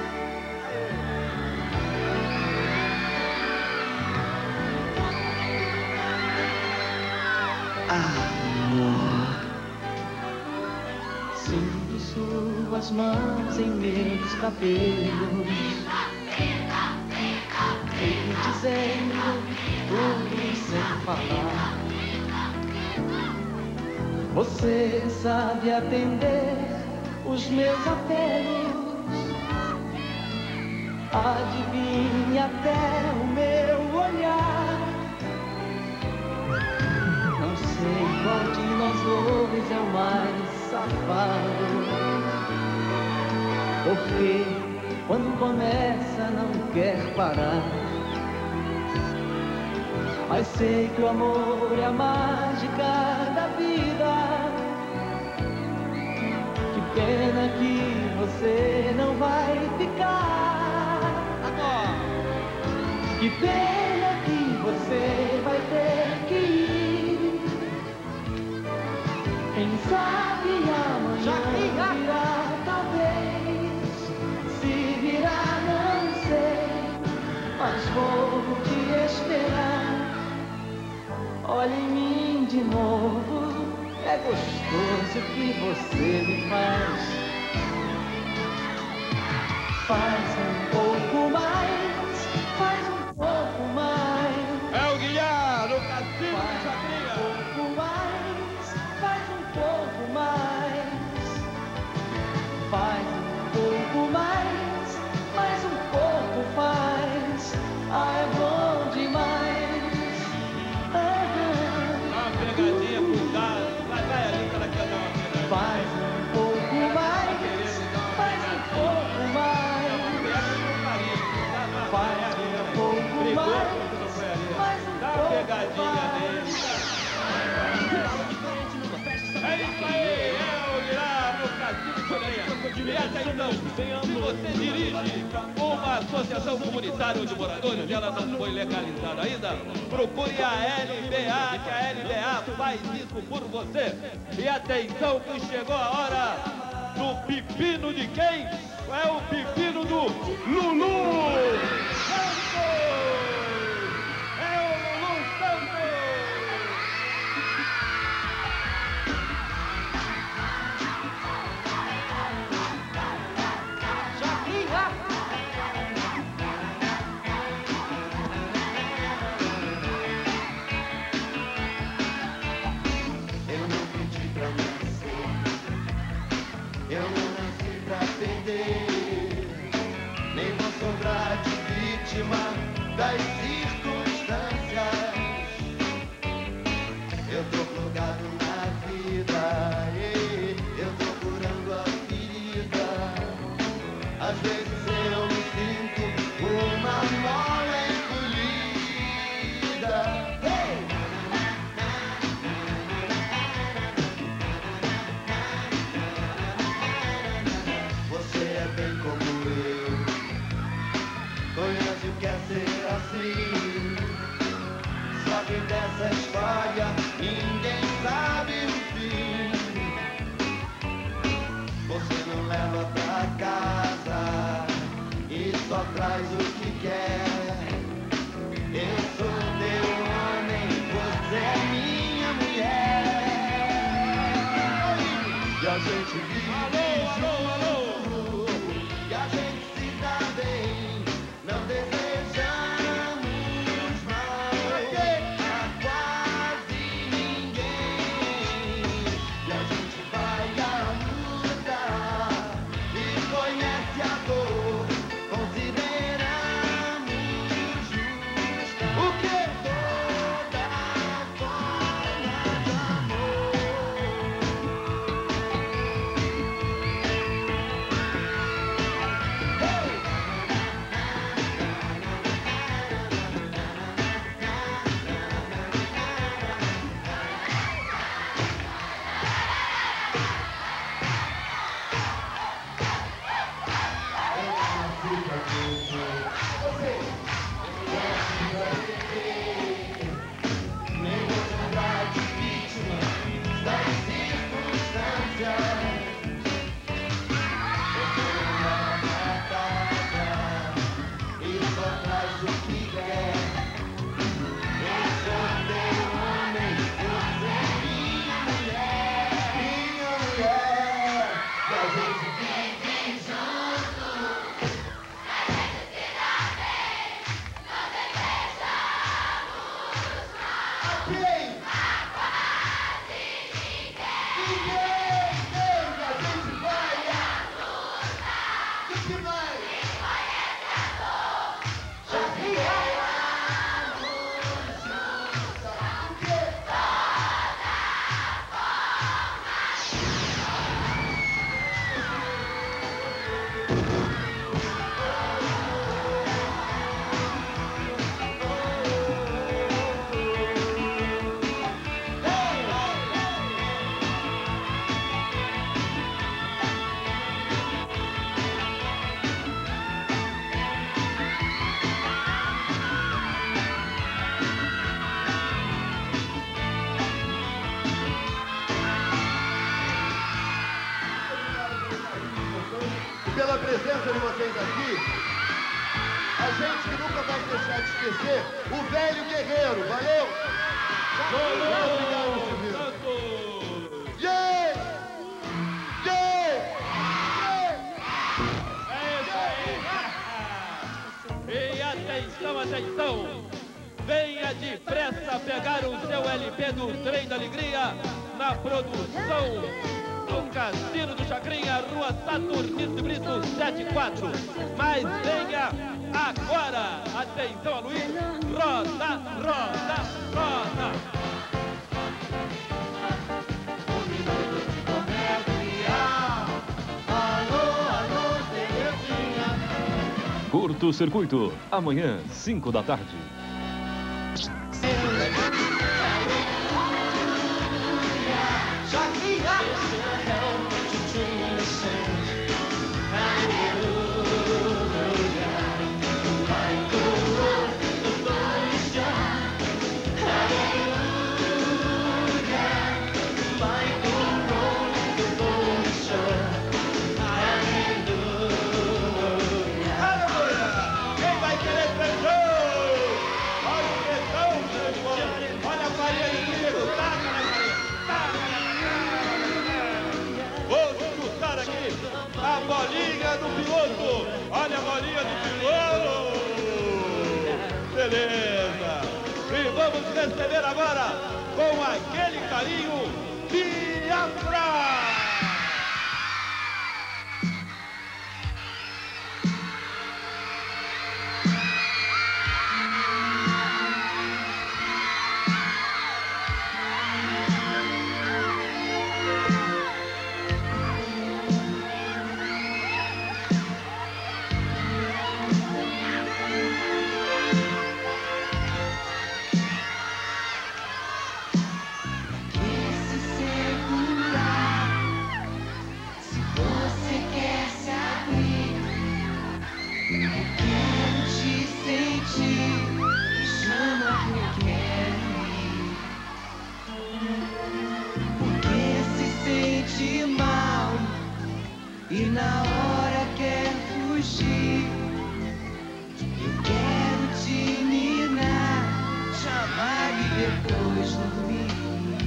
Amor. Sinto suas mãos em meus cabelos, e dizendo tudo sem falar. Você sabe atender os meus apelos, adivinha até o meu olhar. Não sei qual de nós dois é o mais safado, porque quando começa não quer parar. Mas sei que o amor é a mágica da vida. Que pena que você não vai ficar. Que pena que você vai ter que ir. Quem sabe amanhã virá, talvez. Se virá, não sei, mas vou te esperar. Olha em mim de novo, é gostoso o que você me faz. Faz um pouco mais, faz um pouco mais. É o Guilhar, no Cassino do Chacrinha. Faz um pouco mais, faz um pouco mais. Faz um pouco mais, mais um pouco faz. Ah, é bom demais. Pegadinha pro dado, vai ali que ela quer dar uma pegadinha. Faz um pouco mais, faz um pouco mais. Faz um pouco mais, faz um Dá uma pouco pegadinha mais. nele. É isso aí, é o Guilhar no Cassino do Chacrinha. E até então, se você dirige uma associação comunitária de moradores, ela não foi legalizada ainda, procure a LBA, que a LBA faz isso por você. E atenção que chegou a hora do pepino de quem? é o pepino do Lulu Santos! É o Lulu Santos! Eu não pedi pra nascer, eu não nasci pra perder, nem vou sobrar de vítima das circunstâncias. Eu tô plugado na vida, eu tô curando a ferida. Às vezes eu me sinto uma mola encolhida. Você é bem como eu, conhece o que é ser assim. Sabe dessa história, ninguém sabe o fim. Você não leva pra casa e só traz o que quer. Eu sou teu homem, você é minha mulher. E a gente vive junto, e a gente se dá bem, não desejamos mal a quase ninguém. E a gente vai à luta e conhece a dor, consideramos justa o que toda forma de amor. Nem vou lembrar de vítima das circunstâncias. Você não leva pra casa e só traz o que quer. Eu sou teu homem, você é minha mulher. E a gente vive junto. Quem? Ninguém, a gente vai à luta. O que mais? Pela presença de vocês aqui, a gente que nunca vai deixar de esquecer o velho guerreiro, valeu? Muito obrigado, Silvio. Santos! Yeah! Yeah! É isso aí! E atenção, atenção! Venha depressa pegar o seu LP do Trem da Alegria na produção do Cassino do Chacrinha, Rua Saturnino de Brito, 74. Mas venha agora! Atenção, Luiz! Roda, roda, roda! Curto-circuito, amanhã, 5 da tarde. beleza! E vamos receber agora, com aquele carinho, Biafra! E na hora quer fugir, eu quero te minar, chamar e depois dormir.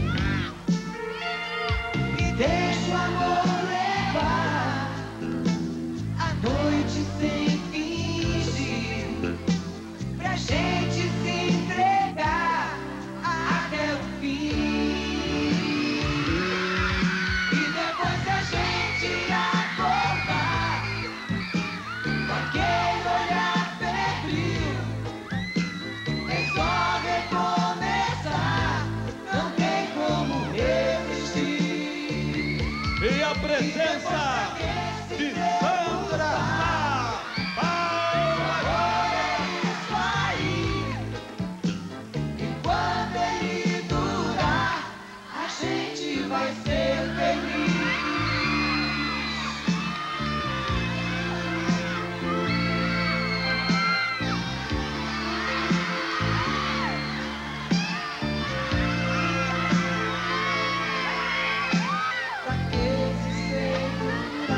E deixa o amor levar a noite sem fingir, pra gente se entregar até o fim. E depois a gente presença de Sandra Sá. Agora é isso aí. Enquanto ele durar, a gente vai ser feliz. Pra que se segurar?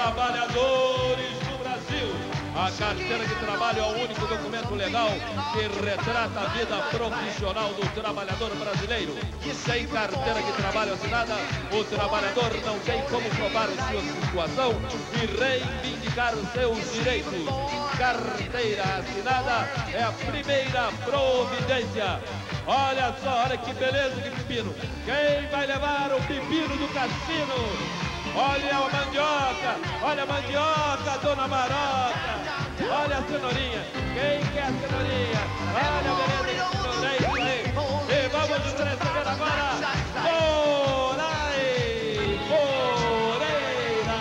trabalhadores do Brasil. A carteira de trabalho é o único documento legal que retrata a vida profissional do trabalhador brasileiro. Sem carteira de trabalho assinada, o trabalhador não tem como provar sua situação e reivindicar seus direitos. Carteira assinada é a primeira providência. Olha só, olha que beleza de pepino. Quem vai levar o pepino do cassino? Olha a mandioca, dona Maroca. Olha a cenourinha. Quem quer a cenourinha? Olha a beleza de cenoura, é isso aí. E vamos receber agora Moreira.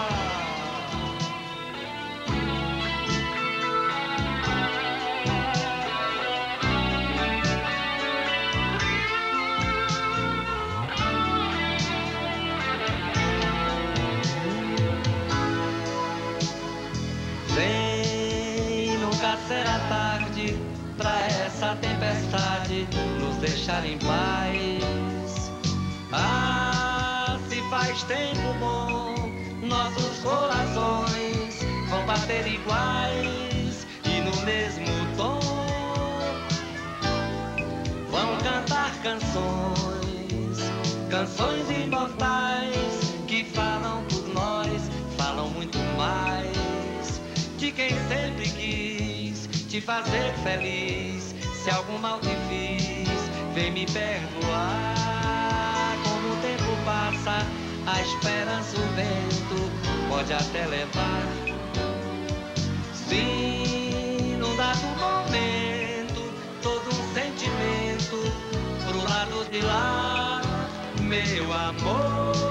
Vem, nunca será tarde pra essa tempestade nos deixar em paz. Ah, se faz tempo bom, nossos corações vão bater iguais e no mesmo tom. Vão cantar canções, canções imortais que falam por nós, falam muito mais de quem sempre quis te fazer feliz. Se algum mal te fiz, vem me perdoar. Como o tempo passa, a esperança, o vento pode até levar. Sim, num dado momento, todo um sentimento pro lado de lá, meu amor.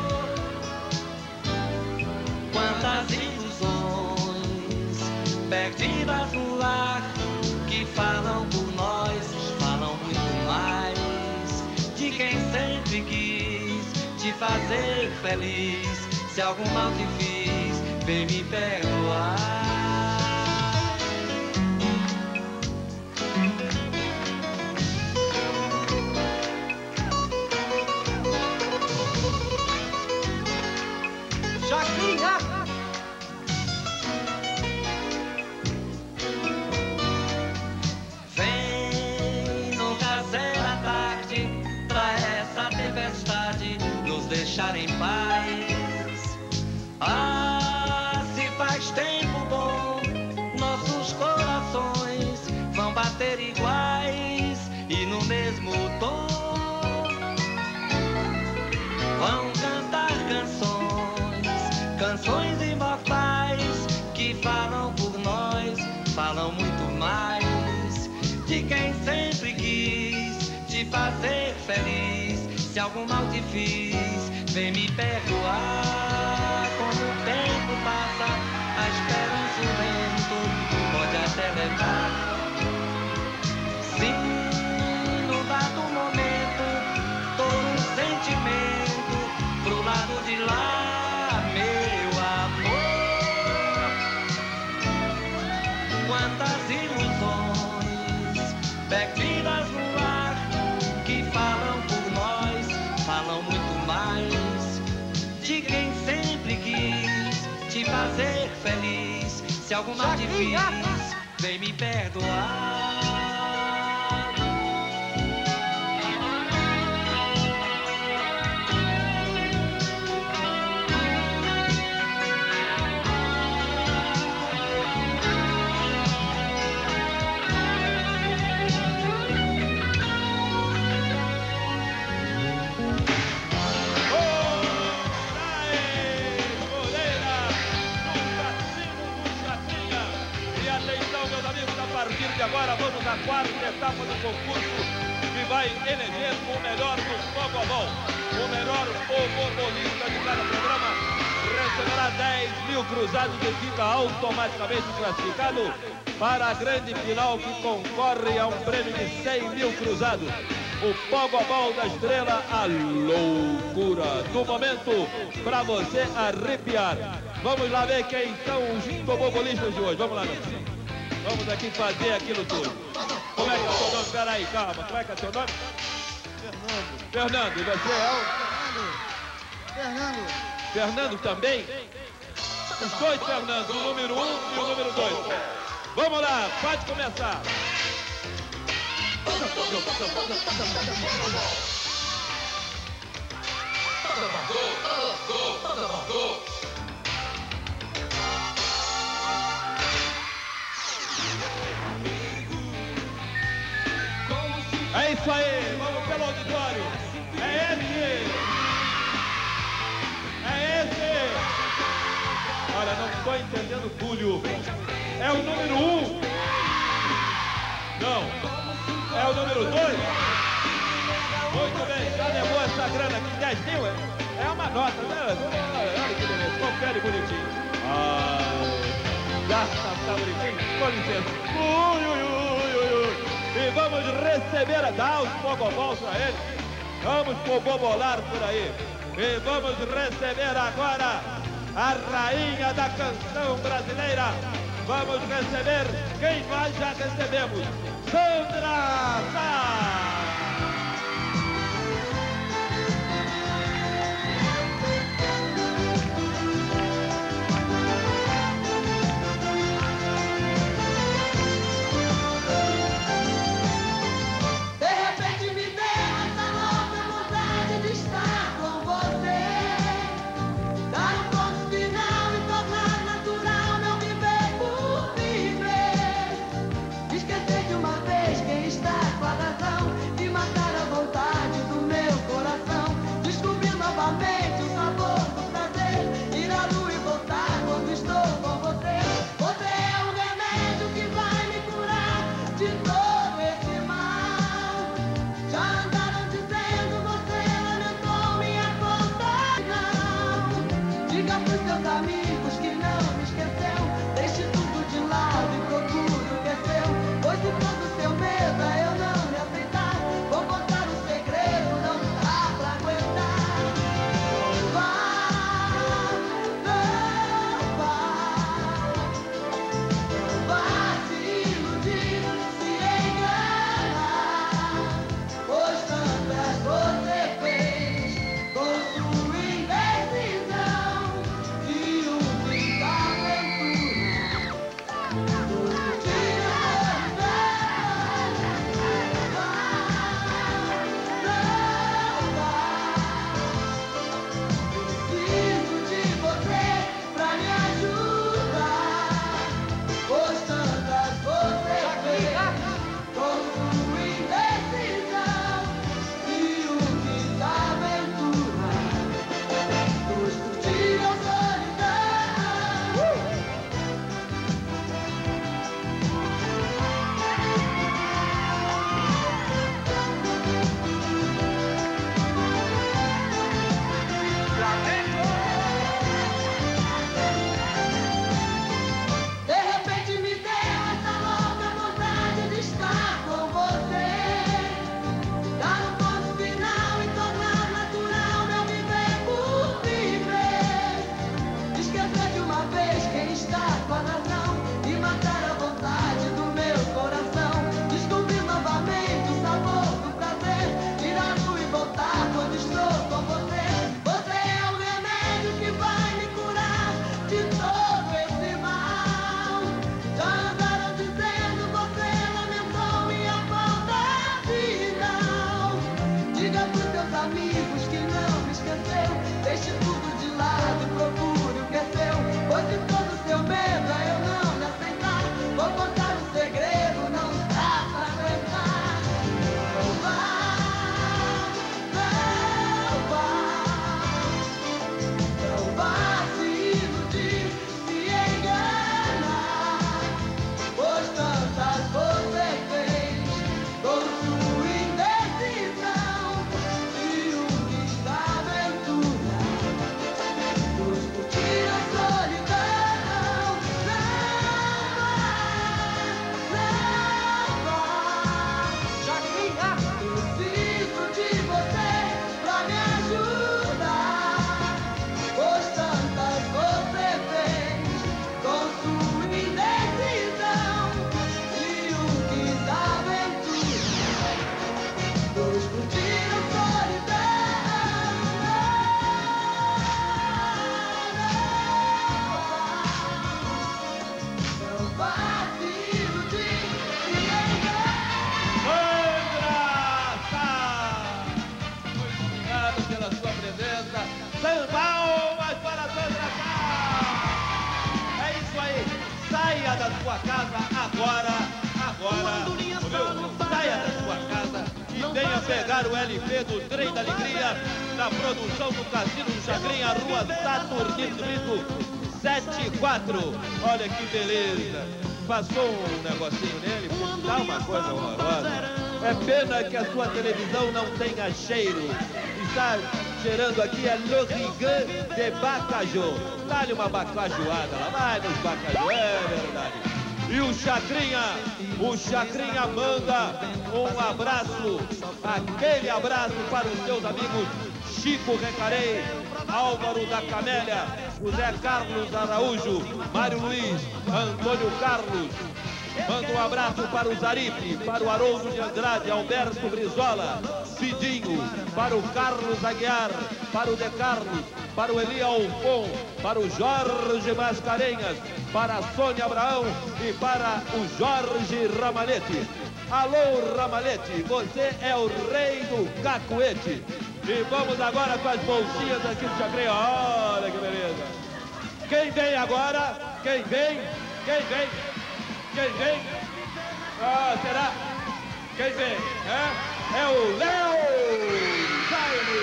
Quantas ilusões perdidas no ar, que falam por nós, falam muito mais de quem sempre quis te fazer feliz. Se algum mal te fiz, vem me perdoar. Chacrinha! Deixar em paz. Ah, se faz tempo bom, nossos corações vão bater iguais e no mesmo tom. Vão cantar canções, canções imortais que falam por nós, falam muito mais de quem sempre quis te fazer feliz. Se algum mal te fiz, vem me perdoar. Como o tempo passa, a esperança, o vento pode até levar. Sim, no dado momento, todo um sentimento pro lado de lá, meu amor. Quantas ilusões perdidas no ar, que falam por nós, falam muito mais de quem sempre quis te fazer feliz. Se algum mal te fiz, vem me perdoar. A partir de agora vamos à quarta etapa do concurso que vai eleger o melhor do Pogobol. O melhor pogobolista de cada programa receberá 10.000 cruzados e fica automaticamente classificado para a grande final, que concorre a um prêmio de 100.000 cruzados. O Pogobol da Estrela, a loucura do momento para você arrepiar. Vamos lá ver quem são os pogobolistas de hoje. Vamos lá, meu filho. Vamos aqui fazer aquilo tudo. Como é que é o seu nome? Espera aí, calma. Como é que é o seu nome? Fernando. Fernando, e você é o? Fernando. Fernando também? Os dois, Fernando, o número 1 e o número 2. Vamos lá, pode começar. É isso aí, vamos pelo auditório. É esse. É esse. Olha, não estou entendendo, Túlio. É o número 1. Não. É o número 2. Muito bem, já levou essa grana aqui, 10 mil? É uma nota, né? Olha que beleza, confere bonitinho. Já tá bonitinho? Com licença. E vamos receber, dá os pogobols pra ele. Vamos pogobolar por aí. E vamos receber agora a rainha da canção brasileira. Vamos receber quem mais já recebemos. Sandra Sá. sua casa agora. Ouviu? Saia da sua casa e venha pegar o LP do Trem da Alegria na produção do Cassino do Chacrinha, Rua Saturnino Brito 74. Olha que beleza. Passou um negocinho nele, dá uma coisa horrorosa. É pena que a sua televisão não tenha cheiro. Está cheirando aqui a L'Origan de Bacajô. Dá-lhe uma bacajoada lá, vai nos bacajô, é verdade. E o Chacrinha manda um abraço, aquele abraço para os seus amigos Chico Recarei, Álvaro da Camélia, José Carlos Araújo, Mário Luiz, Antônio Carlos. Manda um abraço para o Zaripe, para o Haroldo de Andrade, Alberto Brizola, Cidinho, para o Carlos Aguiar, para o De Carlos, para o Eli Alfon, para o Jorge Mascarenhas, para a Sônia Abraão e para o Jorge Ramalhete. Alô, Ramalhete, você é o rei do cacuete. E vamos agora com as bolsinhas aqui do Chacrinha. Olha que beleza. Quem vem agora? Quem vem? Ah, será? Quem vem? É o Léo Jaime.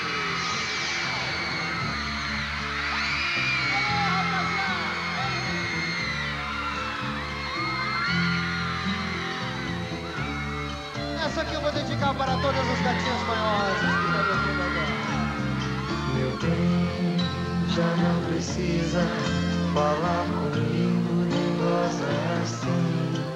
Essa aqui eu vou dedicar para todas as gatinhas manhosas que estão me ouvindo agora. Meu bem, já não precisa falar comigo, nem gozar assim.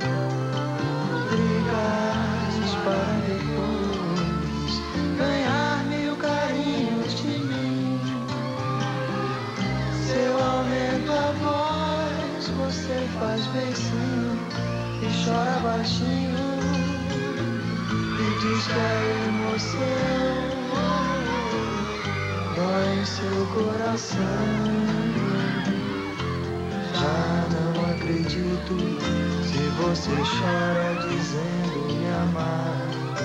Brigas para depois ganhar 1000 carinhos de mim. Se eu aumento a voz, você faz beicinho e chora baixinho. E diz que a emoção dói em seu coração. Já não acredito se você chora dizendo me amar.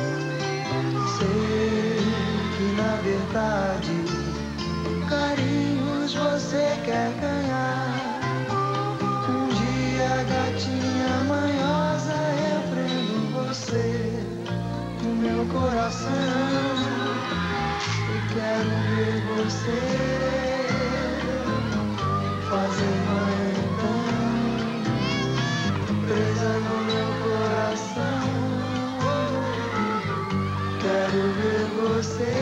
Sei que na verdade carinhos você quer ganhar. Um dia, gatinha manhosa, eu prendo você no meu coração e quero ver você fazer manhã presa no meu coração. Quero ver você.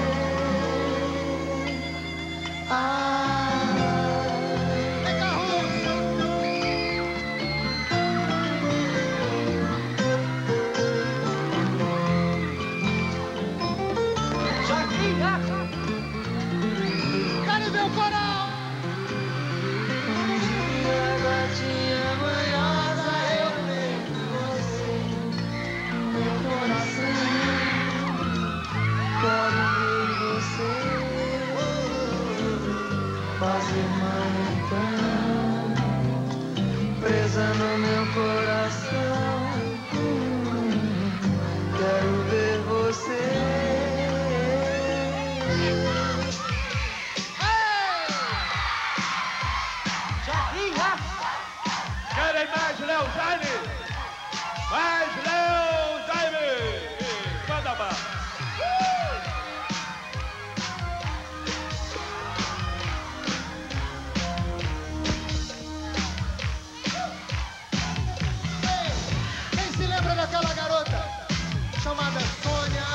Quero ver o coral. Um dia, gatinha manhosa, eu prendo você no meu coração. Quero ver você fazer manhã presa no meu coração. Quero ver você. Querem mais Léo Jaime? Mais Léo Jaime! Manda mais! Quem se lembra daquela garota chamada Sônia?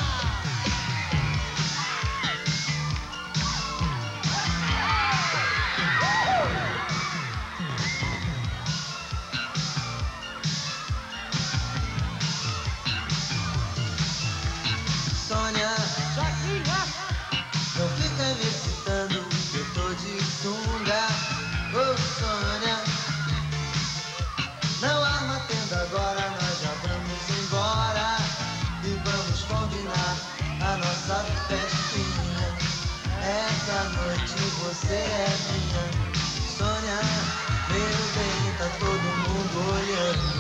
Sônia, não fica me excitando, eu tô de sunga. Oh, Sônia, não arma tenda agora, nós já vamos embora e vamos combinar a nossa festinha. Essa noite você é minha. Sônia, meu bem, tá todo mundo olhando.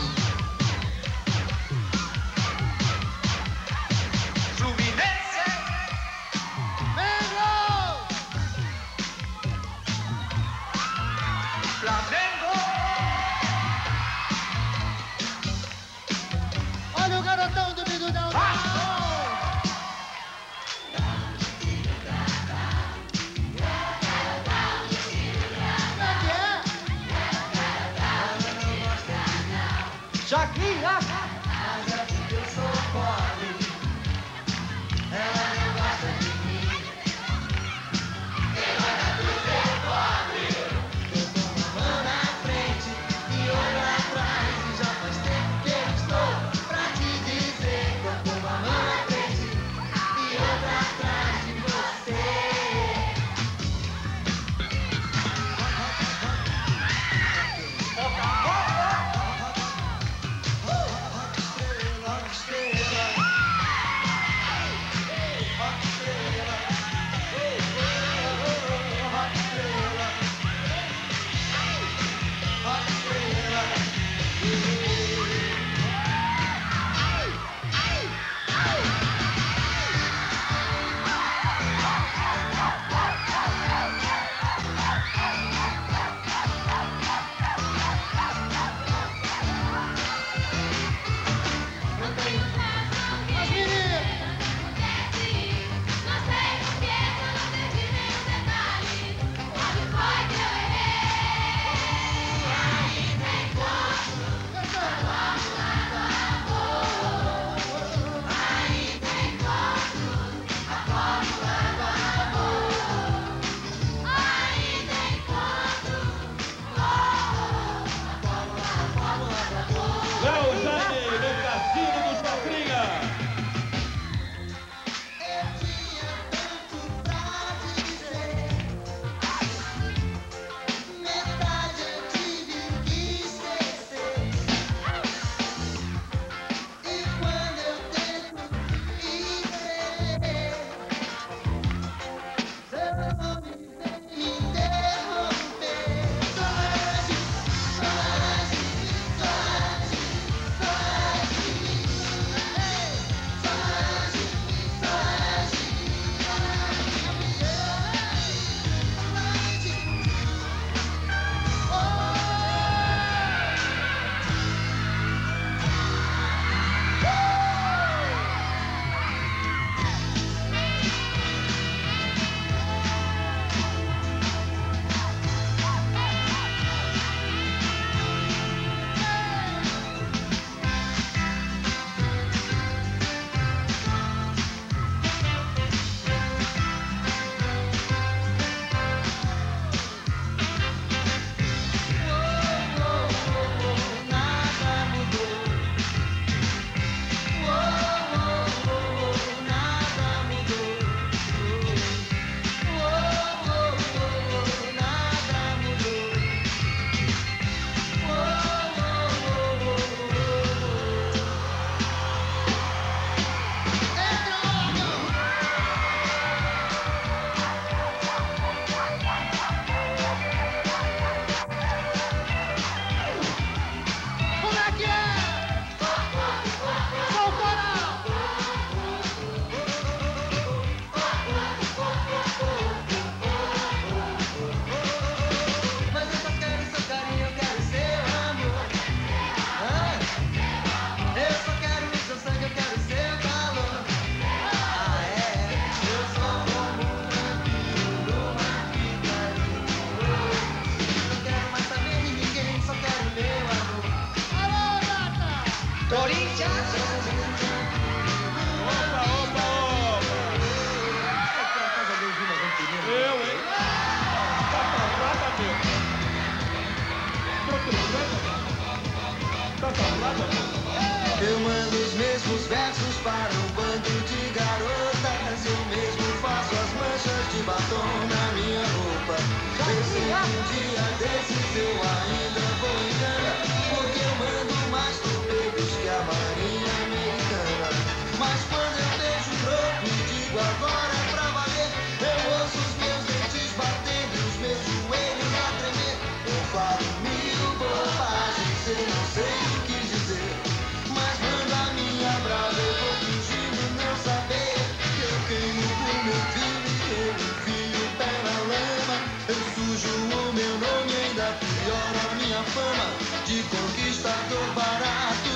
mesmos versos para um bando de garotas. Eu mesmo faço as manchas de batom na minha roupa. Eu sei que um dia desses eu ainda vou em cana, porque eu mando mais torpedos que a marinha americana. Mas quando eu vejo o troco e digo agora é pra valer, eu ouço os meus dentes batendo e os meus joelhos a tremer. Eu falo mil bobagens, eu não sei o que dizer, mas manda a minha brava, eu vou fingindo não saber. Eu queimo o meu crime, eu enfio o pé na lama, eu sujo o meu nome e ainda piora a minha fama de conquistador barato.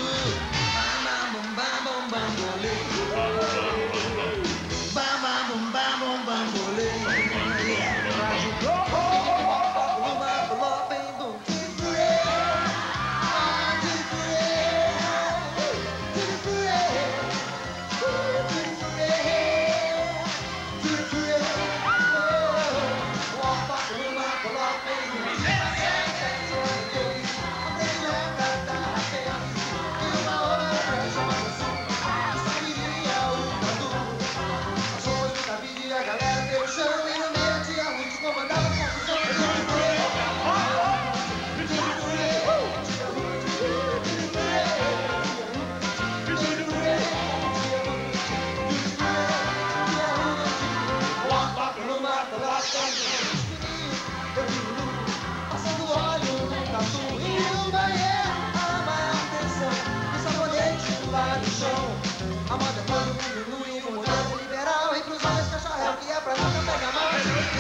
Passando óleo no tatu e no banheiro, a maior tensão, o sabonete lá no chão. A moda é quando o diminui, o modelo é liberal, entre os homens cachorrão que é pra nunca pegar mal.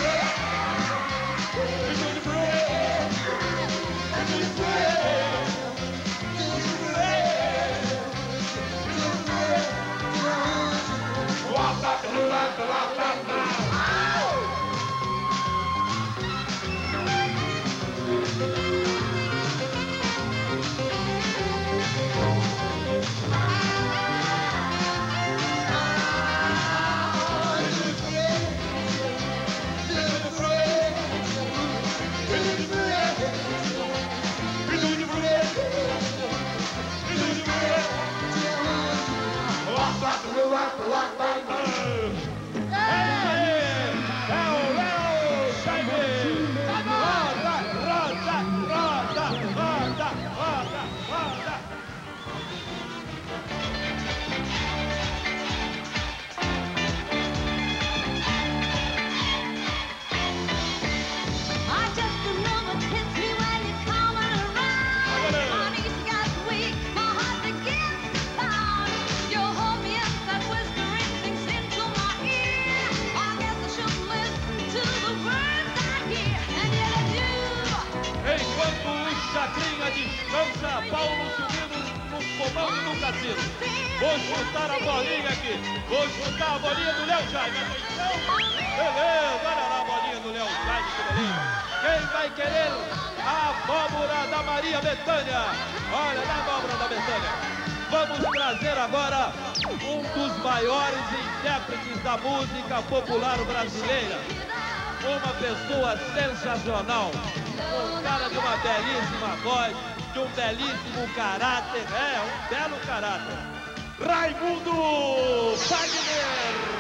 Descansa Paulo Silvino no comando do cassino. Vou chutar a bolinha aqui. Vou chutar a bolinha do Léo Jaime. Atenção. Beleza, olha lá a bolinha do Léo Jaime, que beleza. Quem vai querer a abóbora da Maria Bethânia? Olha lá a abóbora da Bethânia. Vamos trazer agora um dos maiores intérpretes da música popular brasileira. Uma pessoa sensacional, um cara de uma belíssima voz, de um belíssimo caráter, um belo caráter. Raimundo Fagner!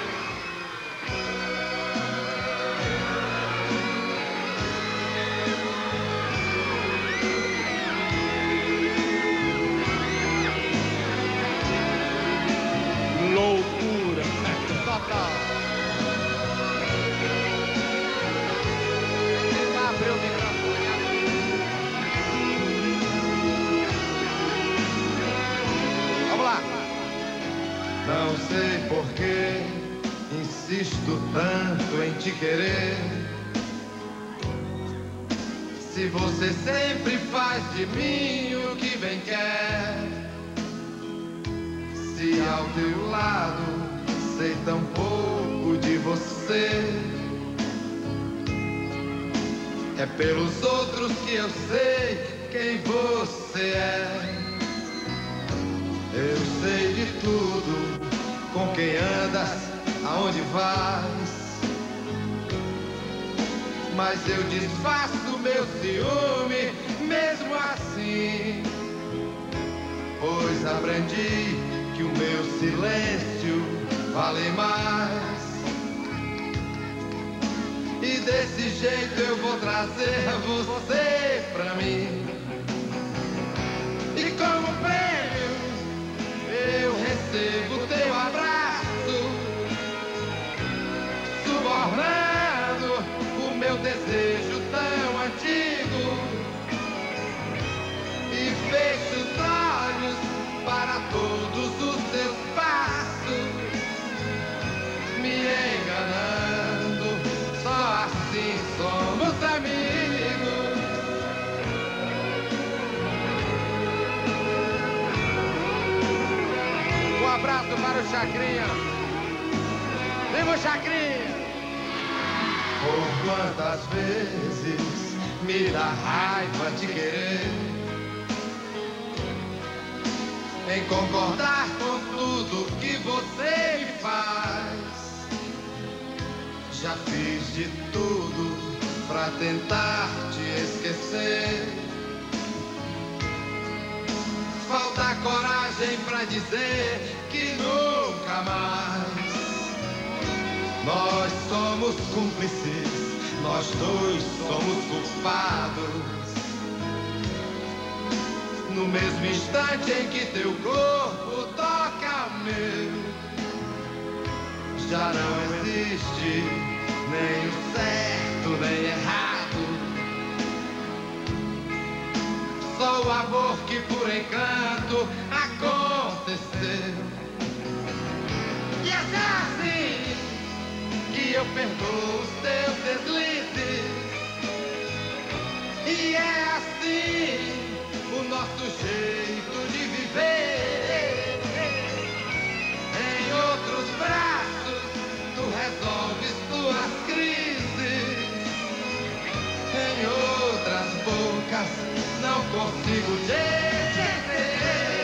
Loucura! Total! Abriu o microfone. Vamos lá. Não sei por que insisto tanto em te querer, se você sempre faz de mim o que bem quer. Se ao teu lado sei tão pouco de você, é pelos outros que eu sei quem você é. Eu sei de tudo, com quem andas, aonde vais, mas eu disfarço meu ciúme mesmo assim, pois aprendi que o meu falem mais. E desse jeito eu vou trazer você pra mim. E como prêmio eu recebo teu abraço, subornando o meu desejo tão antigo. E fecho os olhos para todos os teus passos, me enganando. Só assim somos amigos. Um abraço para o Chacrinha. Viva o Chacrinha! Por quantas vezes me dá raiva de querer em concordar com tudo que você me faz. Já fiz de tudo pra tentar te esquecer. Falta coragem pra dizer que nunca mais. Nós somos cúmplices, nós dois somos culpados. No mesmo instante em que teu corpo toca o meu, já não existe nem o certo nem errado. Só o amor que por encanto aconteceu. E é assim que eu perdoo os teus deslizes. E é assim o nosso jeito de viver. Em outros braços tu resolves tuas crises. Em outras bocas não consigo te dizer.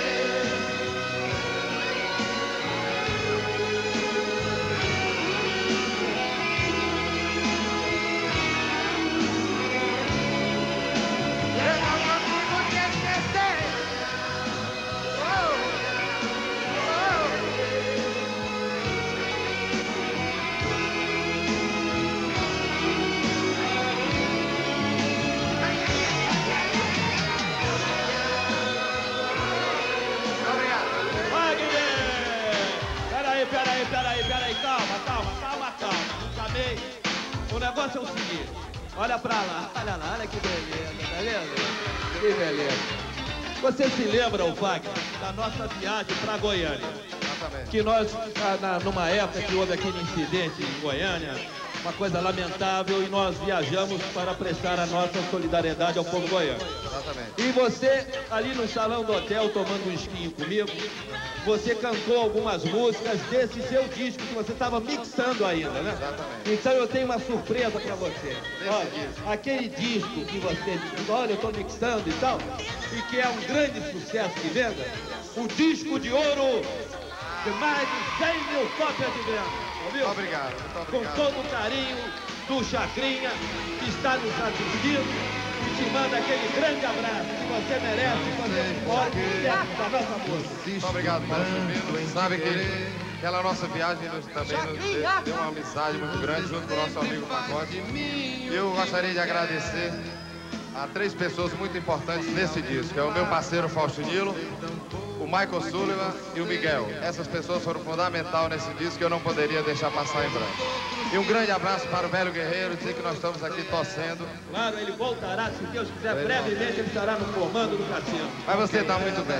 Peraí, calma. Não chamei. O negócio é o seguinte. Olha pra lá, olha que beleza, tá vendo? Que beleza. Você se lembra, o Wagner, da nossa viagem pra Goiânia? Exatamente. Que nós, numa época que houve aquele incidente em Goiânia, uma coisa lamentável, e nós viajamos para prestar a nossa solidariedade ao povo goiano. Exatamente. E você, ali no salão do hotel, tomando um esquinho comigo, você cantou algumas músicas desse seu disco que você estava mixando ainda, né? Exatamente. Então eu tenho uma surpresa para você. Olha, aquele disco que você disse, olha, eu estou mixando e tal, e que é um grande sucesso de venda, o disco de ouro de mais de 100 mil cópias de venda. Ouviu? Obrigado, muito obrigado. Com todo o carinho do Chacrinha, que está nos assistindo e te manda aquele grande abraço que você merece fazer parte da nossa música. Muito obrigado, Paulo Silvino. Sabe que aquela nossa viagem também nos deu uma amizade muito grande junto com o nosso amigo Pacote. Eu gostaria de agradecer a 3 pessoas muito importantes nesse disco. É o meu parceiro Faustinilo, o Michael Sullivan e o Miguel. Essas pessoas foram fundamentais nesse disco que eu não poderia deixar passar em branco. E um grande abraço para o Velho Guerreiro, dizer que nós estamos aqui torcendo. Claro, ele voltará, se Deus quiser, brevemente ele estará no comando do cassino. Mas você está muito bem.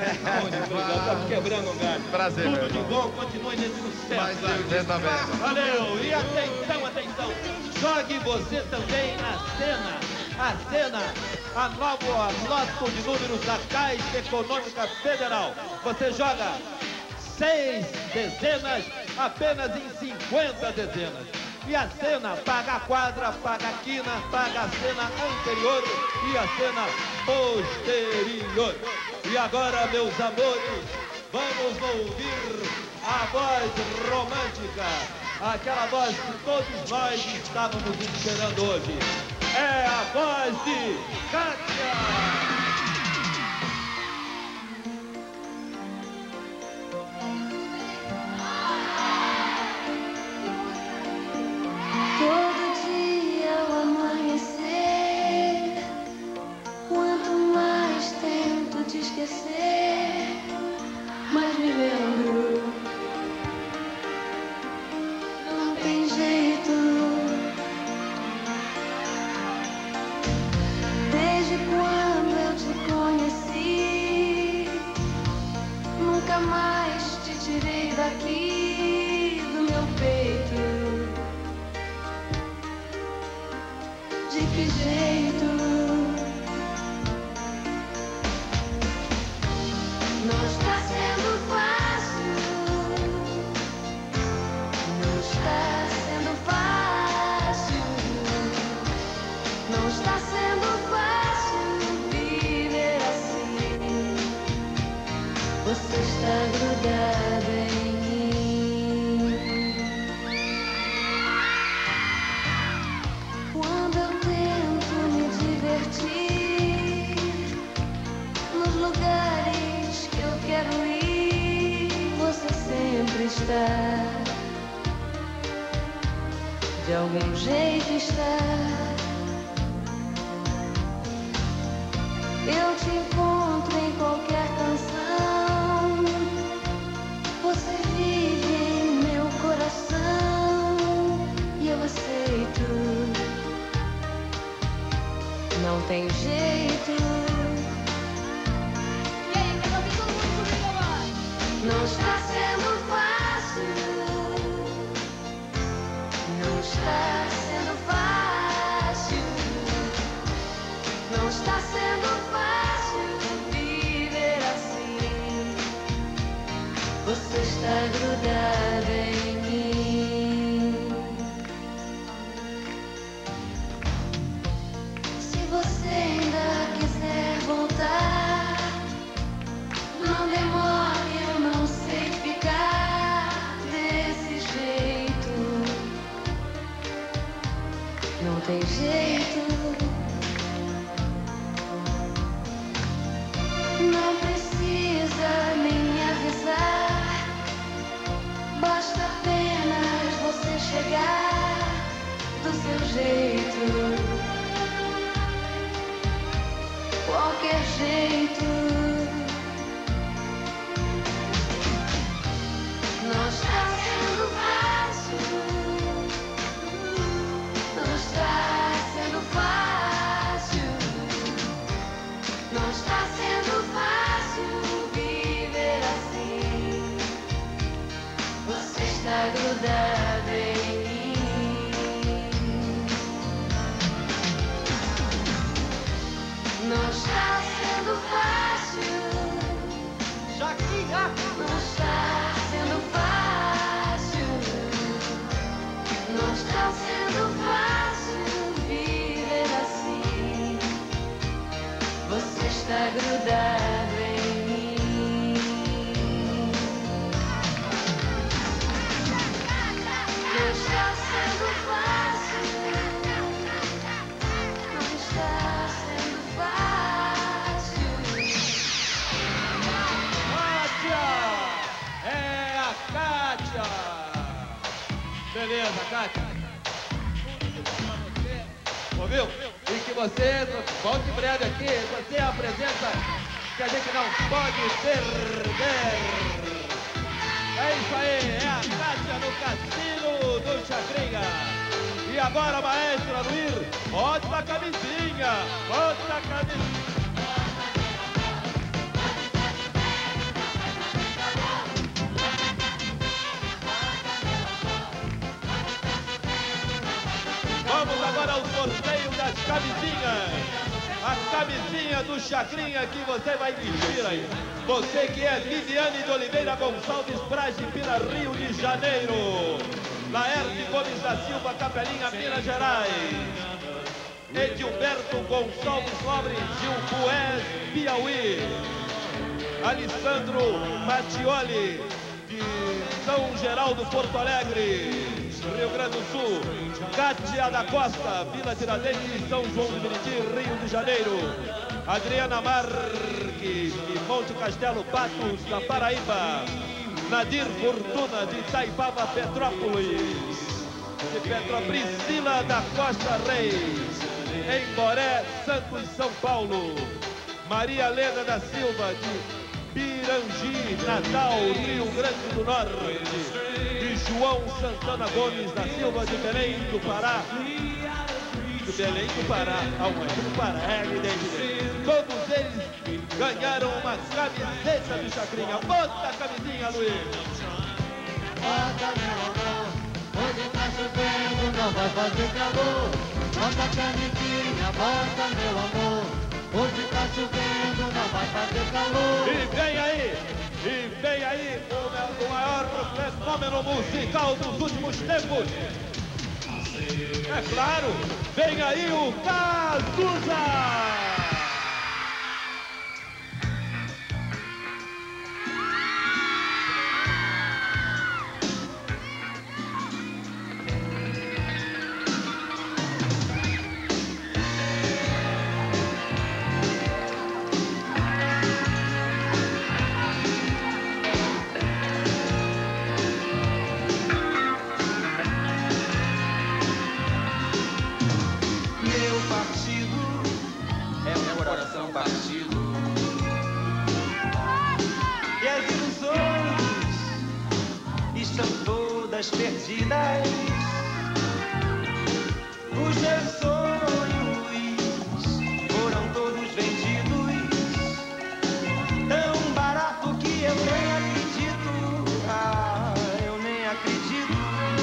Estamos quebrando um galho. Prazer, tudo de bom, continue nesse sucesso. Você também. Valeu, e atenção, jogue você também a cena, a nova lote de números da Caixa Econômica Federal. Você joga 6 dezenas apenas em 50 dezenas. E a cena paga a quadra, paga a quina, paga a cena anterior e a cena posterior. E agora, meus amores, vamos ouvir a voz romântica, aquela voz que todos nós estávamos esperando hoje. É a voz de Kátia. algum jeito está. Eu te encontro em qualquer canção. Você vive em meu coração e eu aceito. Não tem jeito. E aí, quer ouvir todo mundo comigo agora? Não está sendo fácil. Não está sendo fácil. Não está sendo fácil viver assim. Você está grudada em mim. Se você ainda quiser voltar, não demore, eu não sei ficar desse jeito. Não tem jeito. Não precisa nem avisar. Basta apenas você chegar do seu jeito. Qualquer jeito. Não está sendo fácil. Não está sendo fácil. Não está sendo fácil viver assim. Você está grudada em mim. Não está sendo fácil. Chacrinha! Não está sendo fácil. Não está sendo fácil viver assim. Você está grudado em mim. Não está sendo fácil. Não está sendo fácil. Kátia! É a Kátia! Beleza, Kátia? Ouviu? E que você, volte em breve aqui, você apresenta que a gente não pode perder. É isso aí, é a Kátia no Cassino do Chacrinha. E agora, maestro Luir, bota a camisinha, bota a camisinha. Vamos agora ao sorteio das camisinhas. A camisinha do Chacrinha que você vai vestir aí. Você que é Viviane de Oliveira Gonçalves Braz de Pina, Rio de Janeiro. Laerte Gomes da Silva, Capelinha, Minas Gerais. Edilberto Gonçalves Nobre, Gil Bués, Piauí. Alessandro Mattioli, de São Geraldo, Porto Alegre, Rio Grande do Sul. Kátia da Costa, Vila Tiradentes, São João de Meriti, Rio de Janeiro. Adriana Marques, de Monte Castelo, Patos, da Paraíba. Nadir Fortuna, de Itaipava, Petrópolis. Priscila da Costa Reis, em Boré, Santos, São Paulo. Maria Helena da Silva, de Pirangi, Natal, Rio Grande do Norte. E João Santana Gomes da Silva, de Belém do Pará. De Belém do Pará, aonde? Do Pará, é evidente. Todos eles ganharam uma camiseta do Chacrinha. Bota a camisinha, Luiz. Bota, meu amor, hoje tá chovendo, não vai fazer calor. Bota a camisinha, bota, meu amor, hoje tá chovendo, não vai fazer calor. E vem aí o maior fenômeno musical dos últimos tempos. É claro, vem aí o Cazuza! todas perdidas. Os meus sonhos foram todos vendidos, tão barato que eu nem acredito. Eu nem acredito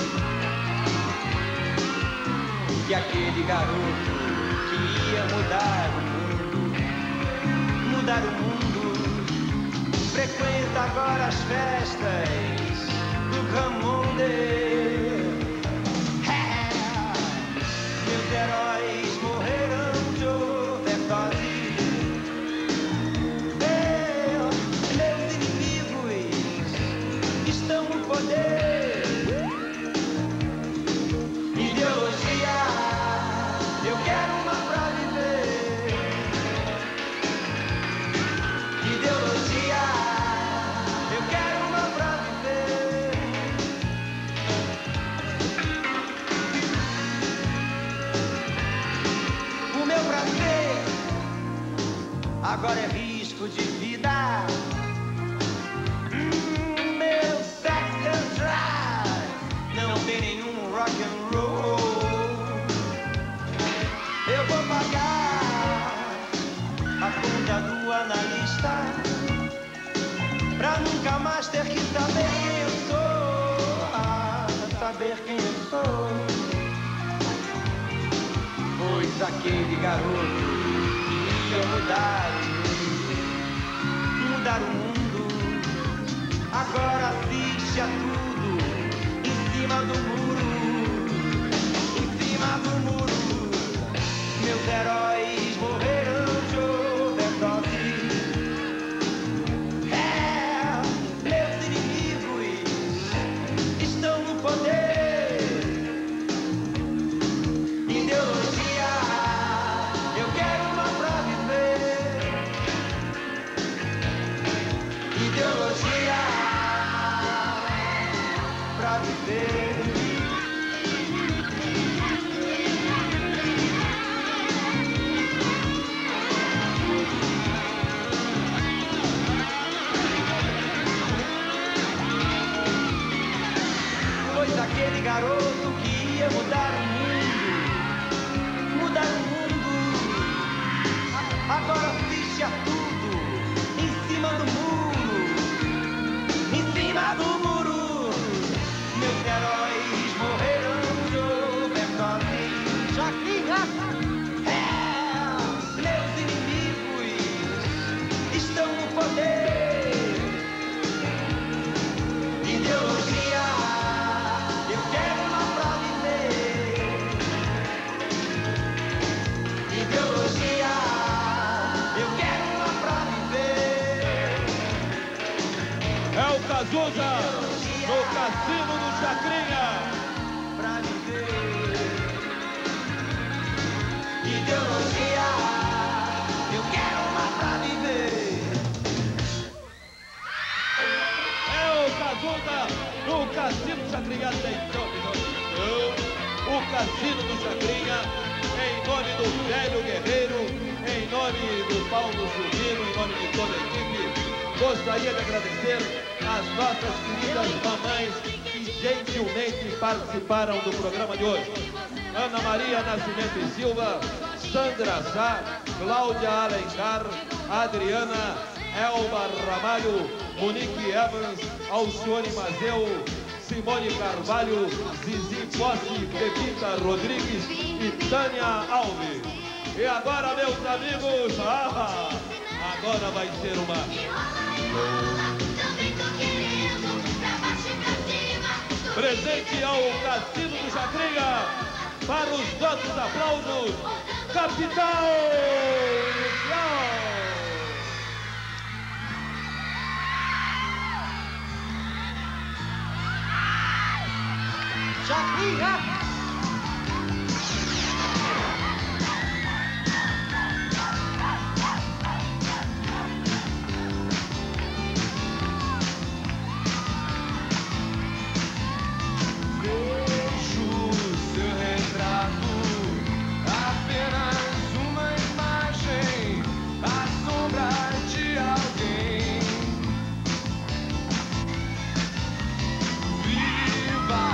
que aquele garoto que ia mudar o mundo, frequenta agora as festas do Camonde. Meus heróis morreram de overdose. Meus inimigos estão no poder. Ideologia, eu quero uma pra viver. Ideologia, eu quero uma pra viver. O meu prazer agora é risco de vida. Meu sex and drive não tem nenhum rock and roll. Eu vou pagar a conta do analista pra nunca mais ter que saber quem eu sou. Saber quem eu sou. Pois aquele garoto que ia mudar o mundo, agora assiste a tudo em cima do muro. Em cima do muro, meus heróis morreram de overdose. Meus inimigos estão no poder. Ideologia, eu quero uma pra viver. Ideologia pra viver. Pois aquele garoto que ia mudar o mundo, agora assiste a tudo em cima do muro. Em cima do muro, meus heróis morreram de overdose. Chacrinha! Meus inimigos estão no poder. Ideologia, eu quero uma pra viver. Ideologia, eu quero uma pra viver. É o Cazuza no Cassino do Chacrinha. Pra viver. Ideologia, eu quero uma pra viver. É o Cazuza no Cassino do Chacrinha. Atenção, o Cassino do Chacrinha, em nome do Velho Guerreiro, em nome do Paulo Silvino, em nome de toda a equipe, gostaria de agradecer as nossas queridas mamães que gentilmente participaram do programa de hoje. Ana Maria Nascimento e Silva, Sandra Sá, Cláudia Alencar, Adriana, Elba Ramalho, Monique Evans, Alcione Mazeu, Simone Carvalho, Zizi Posse, Pepita Rodrigues e Tânia Alves. E agora, meus amigos, agora vai ser uma... Presente ao Cassino do Chacrinha, para os nossos aplausos, Capital Inicial! Chacrinha! Viva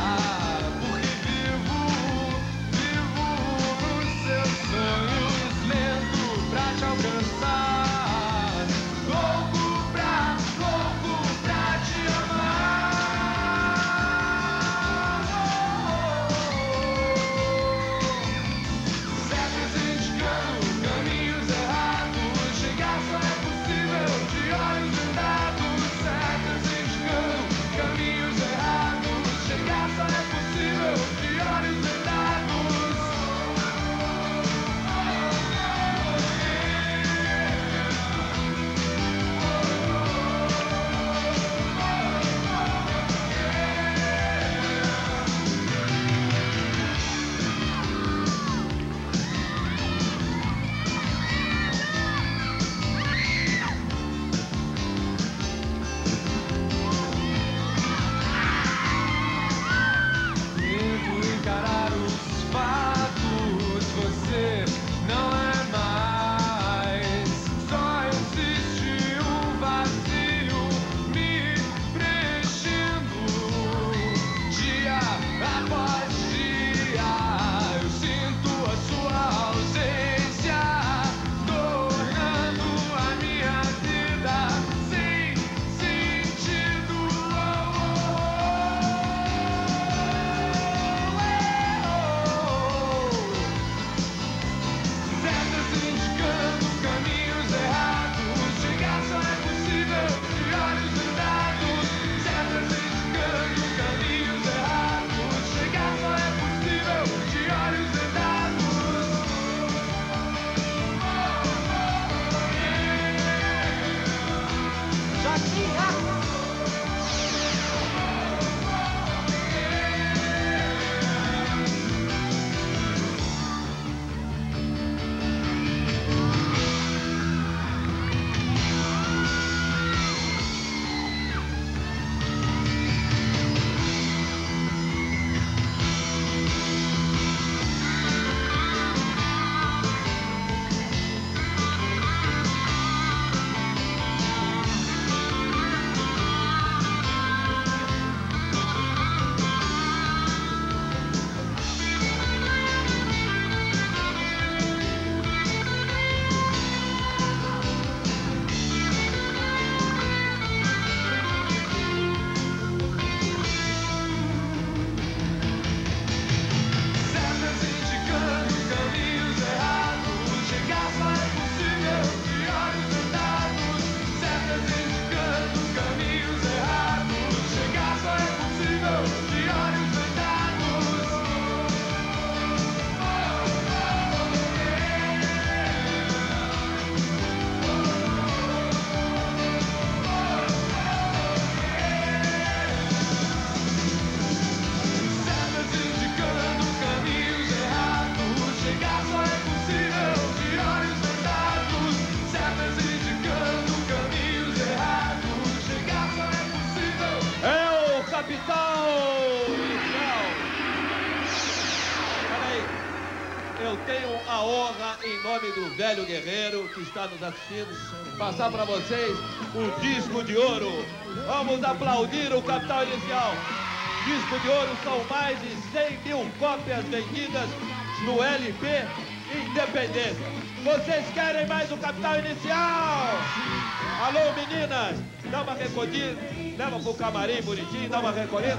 em nome do velho guerreiro que está nos assistindo, passar para vocês o disco de ouro. Vamos aplaudir o Capital Inicial. Disco de ouro são mais de 100 mil cópias vendidas no LP Independência. Vocês querem mais o Capital Inicial? Alô, meninas, dá uma recolhida, leva pro camarim bonitinho, dá uma recolhida.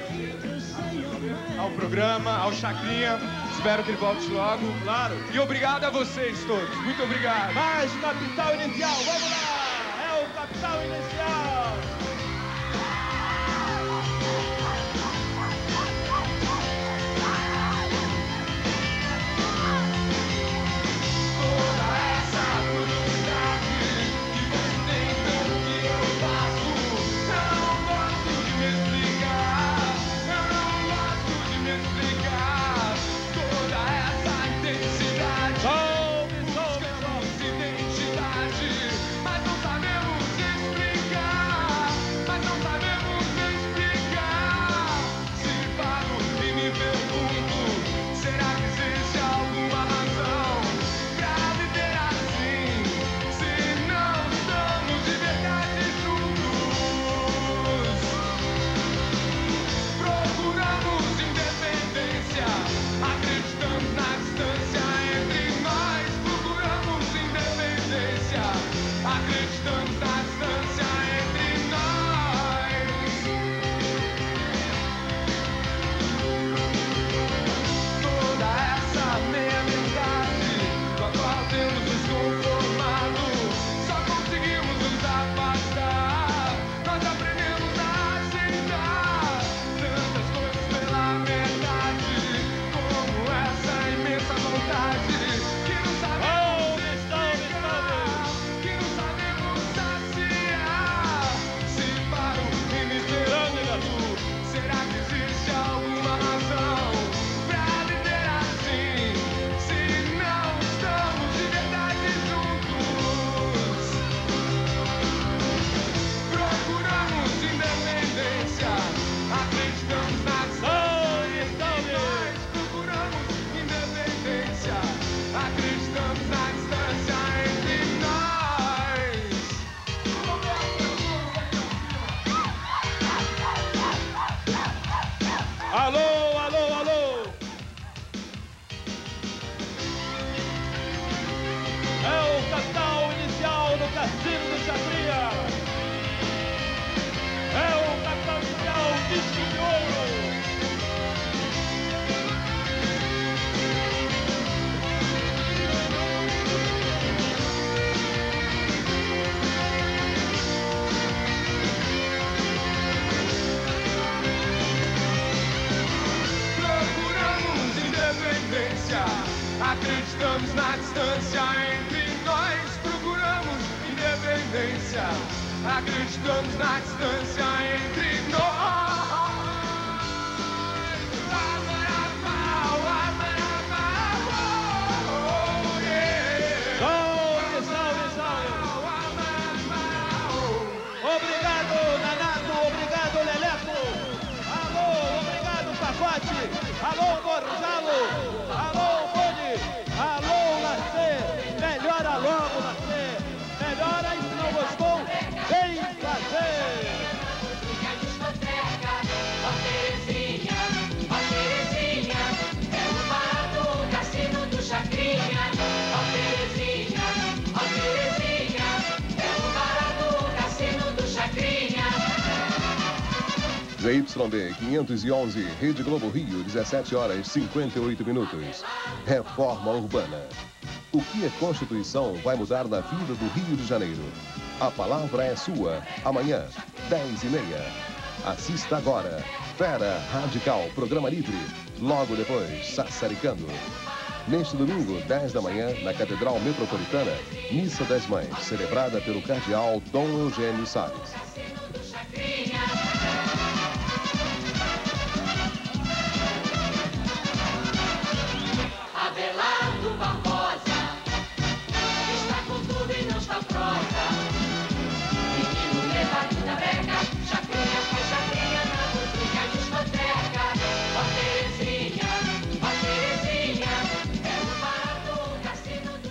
Ao programa, ao Chacrinha, espero que ele volte logo. Claro. E obrigado a vocês todos, muito obrigado. Mais Capital Inicial, vamos lá! É o Capital Inicial! Alô, alô, alô! É o Capital Inicial no Cassino do Chacrinha! É o Capital Inicial, disco de ouro! Acreditamos na distância entre nós, procuramos independência. Acreditamos na distância entre nós. Salve, salve, salve! Obrigado, Nanato, obrigado, Leleco! Alô, obrigado, Pacote! Alô, Gonzalo! Alô, Boni! Alô, Lacê! Melhora logo, Lacê! Melhora e se não gostou, vem fazer! ZYD 511, Rede Globo Rio, 17 horas 58 minutos. Reforma Urbana. O que é Constituição vai mudar na vida do Rio de Janeiro? A palavra é sua. Amanhã, 10h30. Assista agora. Fera Radical, programa livre. Logo depois, Sassaricando. Neste domingo, 10 da manhã, na Catedral Metropolitana, Missa das Mães, celebrada pelo cardeal Dom Eugênio Salles. Abelardo Barbosa está com tudo e não está prosa. Menino levado da beca, chacrinha faz chacrinha na música discoteca. Ó Terezinha, é o barato cassino do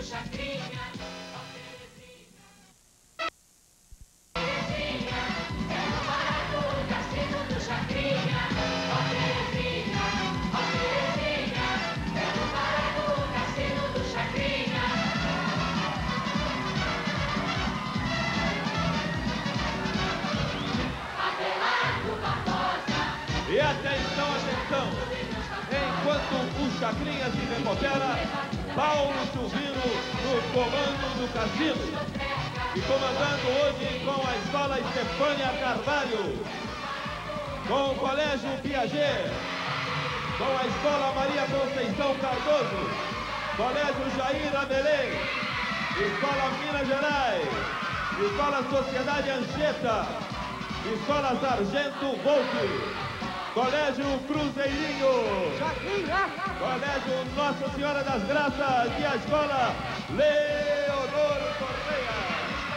atenção, enquanto o Chacrinha se recupera, Paulo Silvino no comando do cassino. E comandando hoje com a escola Estefânia Carvalho, com o Colégio Piaget, com a escola Maria Conceição Cardoso, Colégio Jair Abelém, Escola Minas Gerais, Escola Sociedade Anchieta, Escola Sargento Volpe, Colégio Cruzeirinho, Colégio Nossa Senhora das Graças e a Escola Leonor Correia.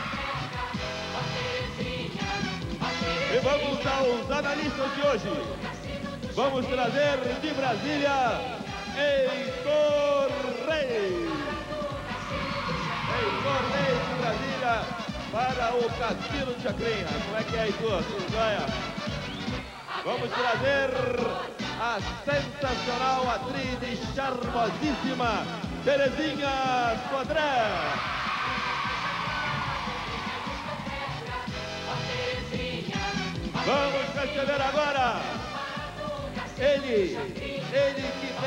E vamos aos analistas de hoje. Vamos trazer de Brasília Heitor Reis. Heitor Reis de Brasília para o Cassino de Chacrinha. Como é que é, Heitor? Tudo jóia? Vamos trazer a sensacional atriz e charmosíssima Terezinha Sodré. Vamos receber agora ele que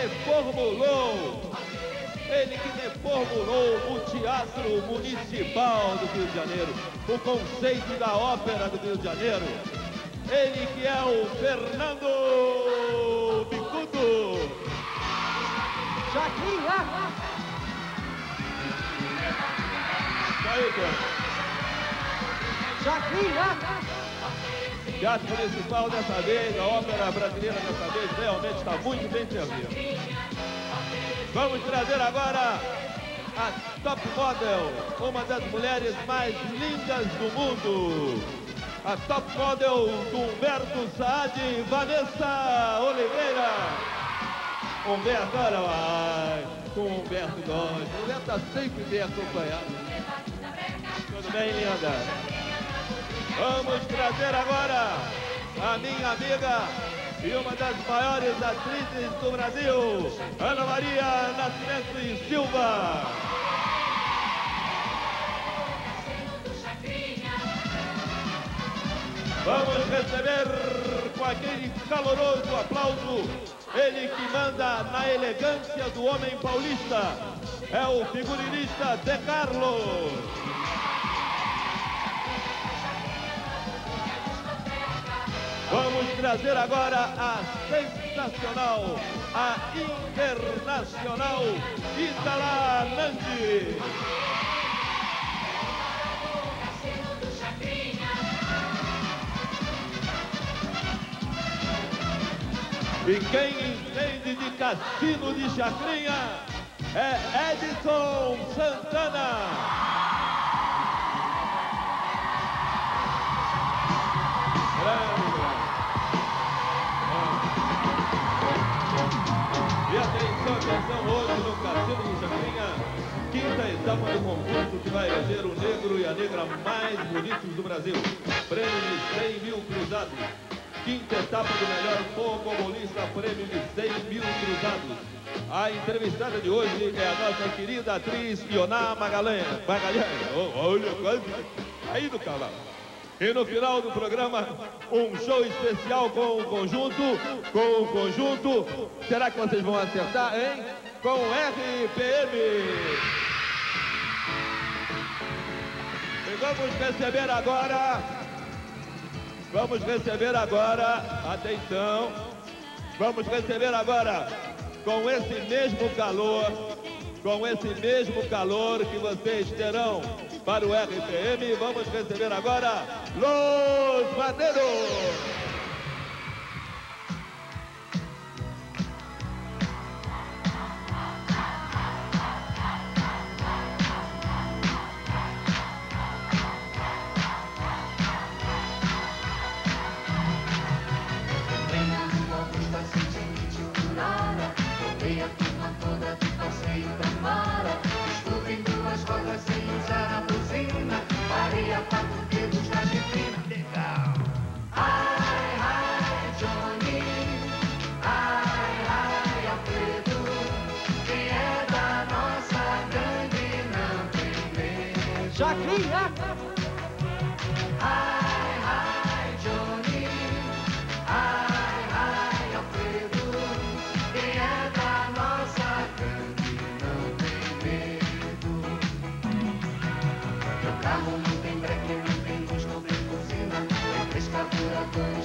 reformulou o Teatro Municipal do Rio de Janeiro, o conceito da ópera do Rio de Janeiro. Ele que é o Fernando Bicudo. Chacrinha! Aí, Chacrinha! Teatro Municipal dessa vez, a ópera brasileira dessa vez realmente está muito bem servida. Vamos trazer agora a top model, uma das mulheres mais lindas do mundo. A top model do Humberto Saad, Vanessa Oliveira. Humberto, olha lá, com o Humberto Góes. O Humberto está sempre bem acompanhado. Tudo bem, linda? Vamos trazer agora a minha amiga e uma das maiores atrizes do Brasil, Ana Maria Nascimento e Silva. Vamos receber com aquele caloroso aplauso ele que manda na elegância do homem paulista, é o figurinista De Carlos. Vamos trazer agora a sensacional, a internacional Itala Nandi. E quem entende de cassino de Chacrinha é Edson Santana. E atenção, hoje no Cassino de Chacrinha, quinta etapa do concurso que vai eleger o negro e a negra mais bonitos do Brasil. Prêmio de 100 mil cruzados. Quinta etapa do melhor futebolista, prêmio de 100 mil cruzados. A entrevistada de hoje é a nossa querida atriz Ioná Magalhães. Olha, quase aí do cavalo. E no final do programa, um show especial com o conjunto. Será que vocês vão acertar, hein? Com o RPM. E vamos receber agora, atenção, vamos receber agora, com esse mesmo calor que vocês terão para o RPM, vamos receber agora Los Maneiros. Chacrinha! Ai, ai, Johnny. Ai, ai, Alfredo. carro não tem breque, não tem luz, não tem buzina. Tem 3 carburadores